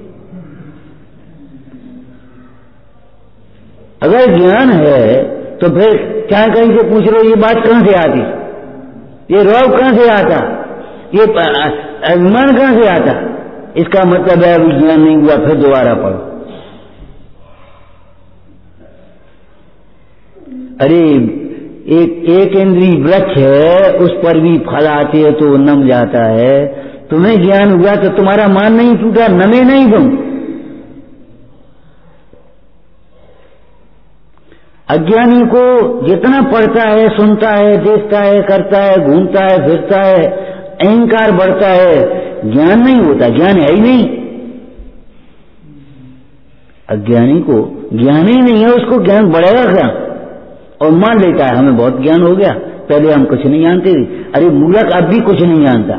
अगर ज्ञान है तो फिर चाहे कहीं से पूछ लो, ये बात कहां से आती, ये रौब कहां से आता, ये अभिमान कहां से आता? इसका मतलब है अभी ज्ञान नहीं हुआ, फिर दोबारा पढ़ो। अरे एक इंद्रिय वृक्ष है, उस पर भी फल आते हैं तो नम जाता है। तुम्हें ज्ञान हुआ तो तुम्हारा मान नहीं टूटा, नमे नहीं तुम। अज्ञानी को जितना पढ़ता है, सुनता है, देखता है, करता है, घूमता है, फिरता है, अहंकार बढ़ता है, ज्ञान नहीं होता, ज्ञान है ही नहीं। अज्ञानी को ज्ञान ही नहीं है, उसको ज्ञान बढ़ेगा क्या? और मान लेता है हमें बहुत ज्ञान हो गया, पहले हम कुछ नहीं जानते थे। अरे मूलक अब भी कुछ नहीं जानता।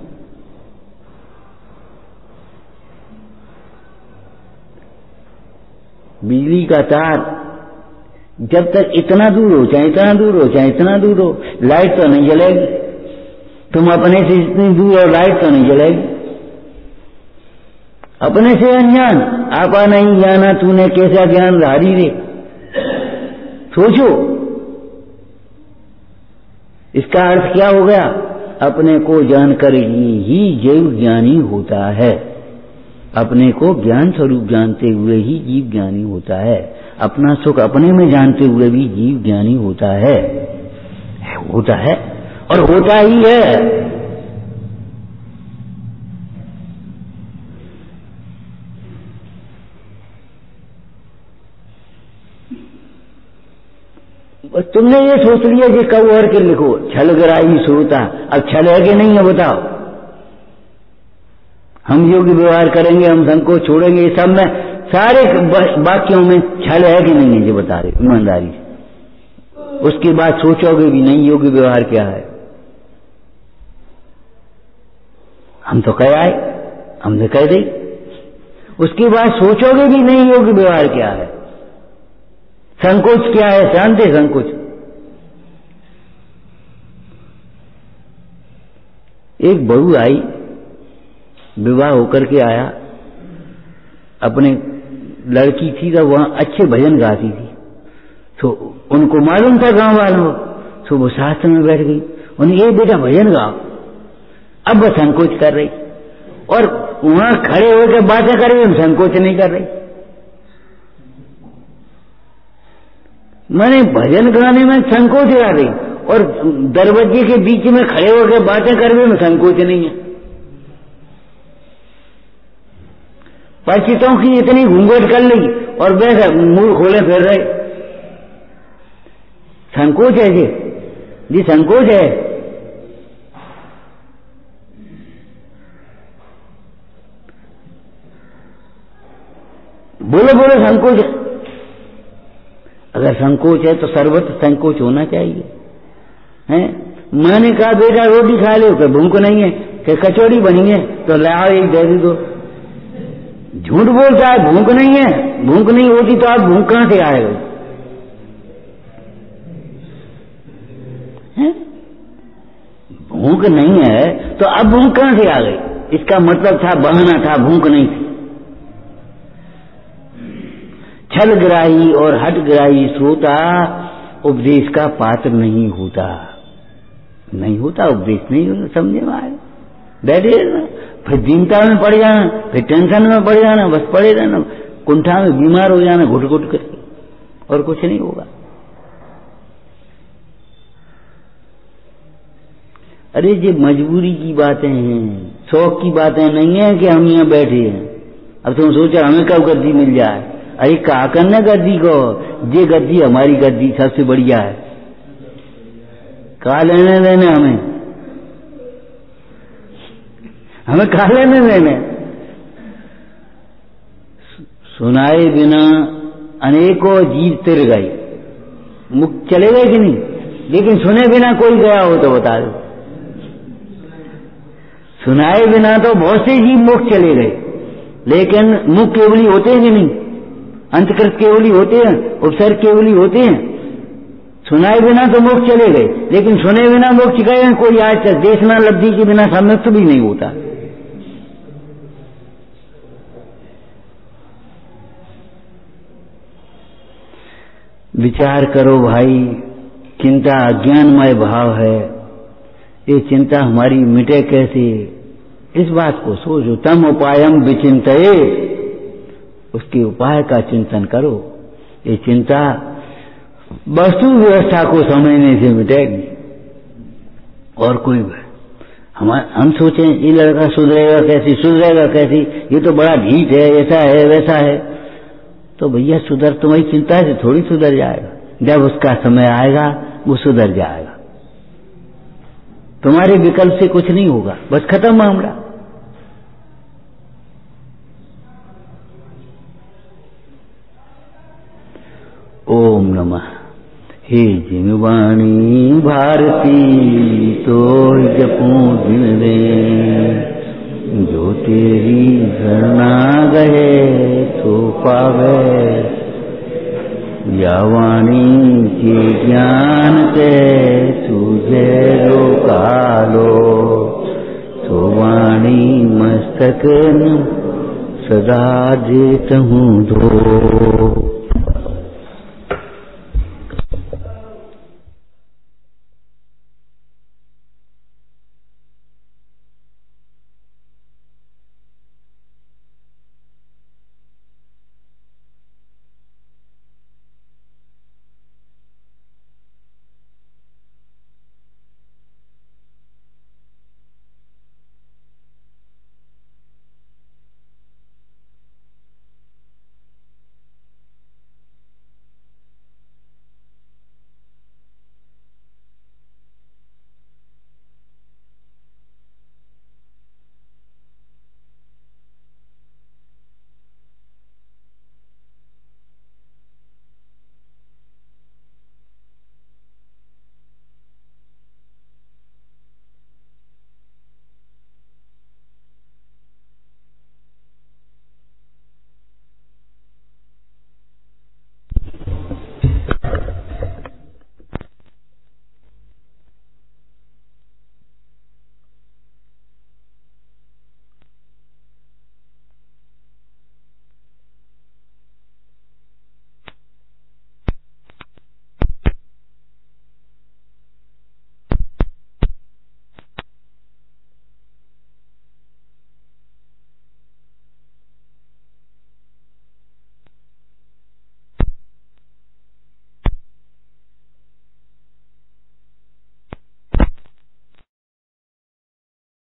बिजली का तार जब तक इतना दूर हो, चाहे इतना दूर हो, चाहे इतना दूर हो, लाइट तो नहीं जलेगी। तुम अपने से इतनी दूर और लाइट तो नहीं जलेगी। अपने से अनजान, आपा नहीं जाना तूने कैसा ज्ञान धारी रे। सोचो इसका अर्थ क्या हो गया? अपने को जानकर ही जीव ज्ञानी होता है। अपने को ज्ञान स्वरूप जानते हुए ही जीव ज्ञानी होता है। अपना सुख अपने में जानते हुए भी जीव ज्ञानी होता है, होता है और होता ही है। तुमने ये सोच लिया कि कब और के लिखो, छल गराई सोता। अब छल है कि नहीं है बताओ? हम योग्य व्यवहार करेंगे, हम संकोच छोड़ेंगे, ये सब में सारे वाक्यों में छल है कि नहीं है, जो बता रहे ईमानदारी से। उसके बाद सोचोगे भी नहीं योग्य व्यवहार क्या है। हम तो कह आए, हमने कह दी, उसके बाद सोचोगे भी नहीं योग्य व्यवहार क्या है, संकोच क्या है, जानते संकोच। एक बहू आई, विवाह होकर के आया, अपने लड़की थी तो वहां अच्छे भजन गाती थी, तो उनको मालूम था गांव वालों, तो वो शास्त्र में बैठ गई, उन्हें ये बेटा भजन गाओ। अब वह संकोच कर रही, और वहां खड़े होकर बातें कर रही, संकोच नहीं कर रही। मैंने भजन गाने में संकोच आ रही, और दरवाजे के बीच में खड़े होकर बातें कर रही में संकोच नहीं है। परिचितों की इतनी घूंघट कर ली और वैसा मुंह खोले फिर रहे, संकोच है जी संकोच है। बोलो बोलो संकोच है। अगर संकोच है तो सर्वत्र संकोच होना चाहिए, हैं? मैंने कहा बेटा रोटी खा लो, कि भूख नहीं है, कि कचौड़ी बनी है तो लाओ एक दे दो। झूठ बोलता है, भूख नहीं है, भूख नहीं होती तो आप भूख कहां से आएगा? भूख नहीं है तो अब भूख कहां से आ गई? इसका मतलब था बहाना था, भूख नहीं थी। छलग्राही और हठग्राही श्रोता उपदेश का पात्र नहीं होता, नहीं होता, उपदेश नहीं होता, समझे में आए बैठे फिर चिंता में पड़ जाना, फिर टेंशन में पड़ जाना, बस पड़े रहना, कुंठा में बीमार हो जाना घुट घुट करके, और कुछ नहीं होगा। अरे ये मजबूरी की बातें हैं, शौक की बातें नहीं है कि हम यहाँ बैठे हैं। अब तुम सोचो हमें कब गद्दी मिल जाए, अरे कहा करना गद्दी को, ये गद्दी हमारी गद्दी सबसे बढ़िया है, कहा लेने देने हमें कहा लेने देने। सुनाए बिना अनेकों जीव तिर गए, मुख चले गए कि नहीं? लेकिन सुने बिना कोई गया हो तो बता दो। सुनाए बिना तो बहुत से जीव मुख चले गए, लेकिन मुख केवली होते हैं कि नहीं? अंतकृत केवली होते हैं, उपसर्ग केवली होते हैं। सुनाए बिना तो मुख चले गए, लेकिन सुने बिना मुख गए कोई आज तक देशना लब्धि के बिना सम्यक्त भी नहीं होता। विचार करो भाई, चिंता अज्ञानमय भाव है, ये चिंता हमारी मिटे कैसे, इस बात को सोचो। तम उपायम विचिंतये, उसके उपाय का चिंतन करो। ये चिंता वस्तु व्यवस्था को समझने से मिटेगी, और कोई हम सोचें ये लड़का सुधरेगा कैसी, ये तो बड़ा ढीठ है, ऐसा है वैसा है, तो भैया सुधर तुम्हारी चिंता से थोड़ी सुधर जाएगा। जब उसका समय आएगा वो सुधर जाएगा, तुम्हारे विकल्प से कुछ नहीं होगा, बस खत्म मामला। ओम नमः। हे जिनवाणी भारती तो जपूं दिन रे, जो तेरी शरणा गए तो पावे, या वाणी के ज्ञान के तुझे रोकालो, तो वाणी मस्तक सदा देत हूँ धो।